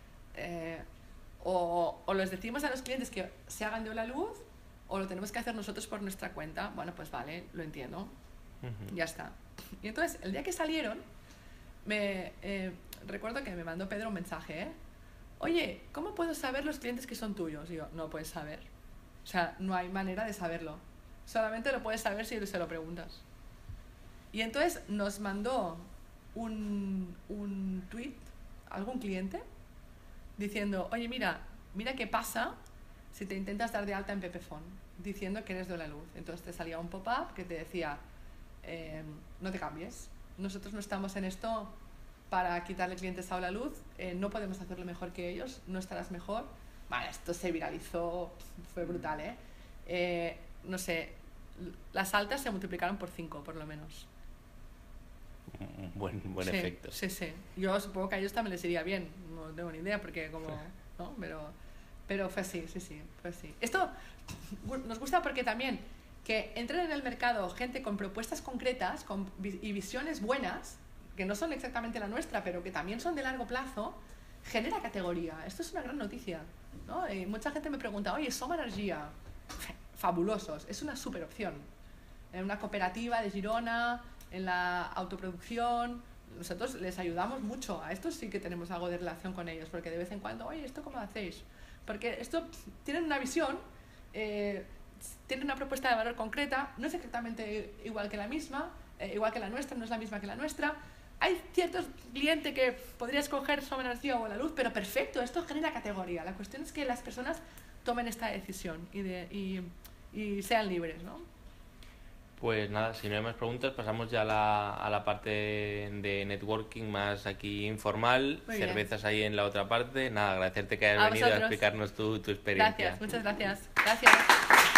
o les decimos a los clientes que se hagan de Holaluz, o lo tenemos que hacer nosotros por nuestra cuenta. Bueno, pues vale, lo entiendo. Ya está. Y entonces, el día que salieron, recuerdo que me mandó Pedro un mensaje, oye, ¿cómo puedo saber los clientes que son tuyos? Y yo, no puedes saber. O sea, no hay manera de saberlo. Solamente lo puedes saber si se lo preguntas. Y entonces nos mandó un tweet algún cliente diciendo, oye, mira qué pasa si te intentas dar de alta en Pepefon, diciendo que eres de Holaluz. Entonces te salía un pop-up que te decía, no te cambies, nosotros no estamos en esto para quitarle clientes a Holaluz, no podemos hacerlo mejor que ellos, no estarás mejor. Vale, esto se viralizó, fue brutal, no sé, las altas se multiplicaron por 5, por lo menos. Buen sí, efecto. Sí. Yo supongo que a ellos también les iría bien, no tengo ni idea, porque como... ¿no? Pero fue así, sí, fue así. Esto nos gusta porque también que entren en el mercado gente con propuestas concretas y visiones buenas, que no son exactamente la nuestra, pero que también son de largo plazo, genera categoría. Esto es una gran noticia, ¿no? Mucha gente me pregunta, oye, Som Energia, fabulosos, es una super opción. En una cooperativa de Girona, en la autoproducción, nosotros les ayudamos mucho. A estos sí que tenemos algo de relación con ellos, porque de vez en cuando, oye, ¿esto cómo lo hacéis? Porque esto tienen una visión, tienen una propuesta de valor concreta, no es exactamente igual que la misma, igual que la nuestra, no es la misma que la nuestra. Hay ciertos clientes que podría escoger Som Energia o La Luz, pero perfecto, esto genera categoría. La cuestión es que las personas tomen esta decisión y sean libres, ¿no? Pues nada, si no hay más preguntas, pasamos ya a la parte de networking más aquí informal. Muy bien. Cervezas ahí en la otra parte. Nada, agradecerte que hayas A venido a vosotros. explicarnos tu experiencia. Gracias, muchas gracias. Gracias.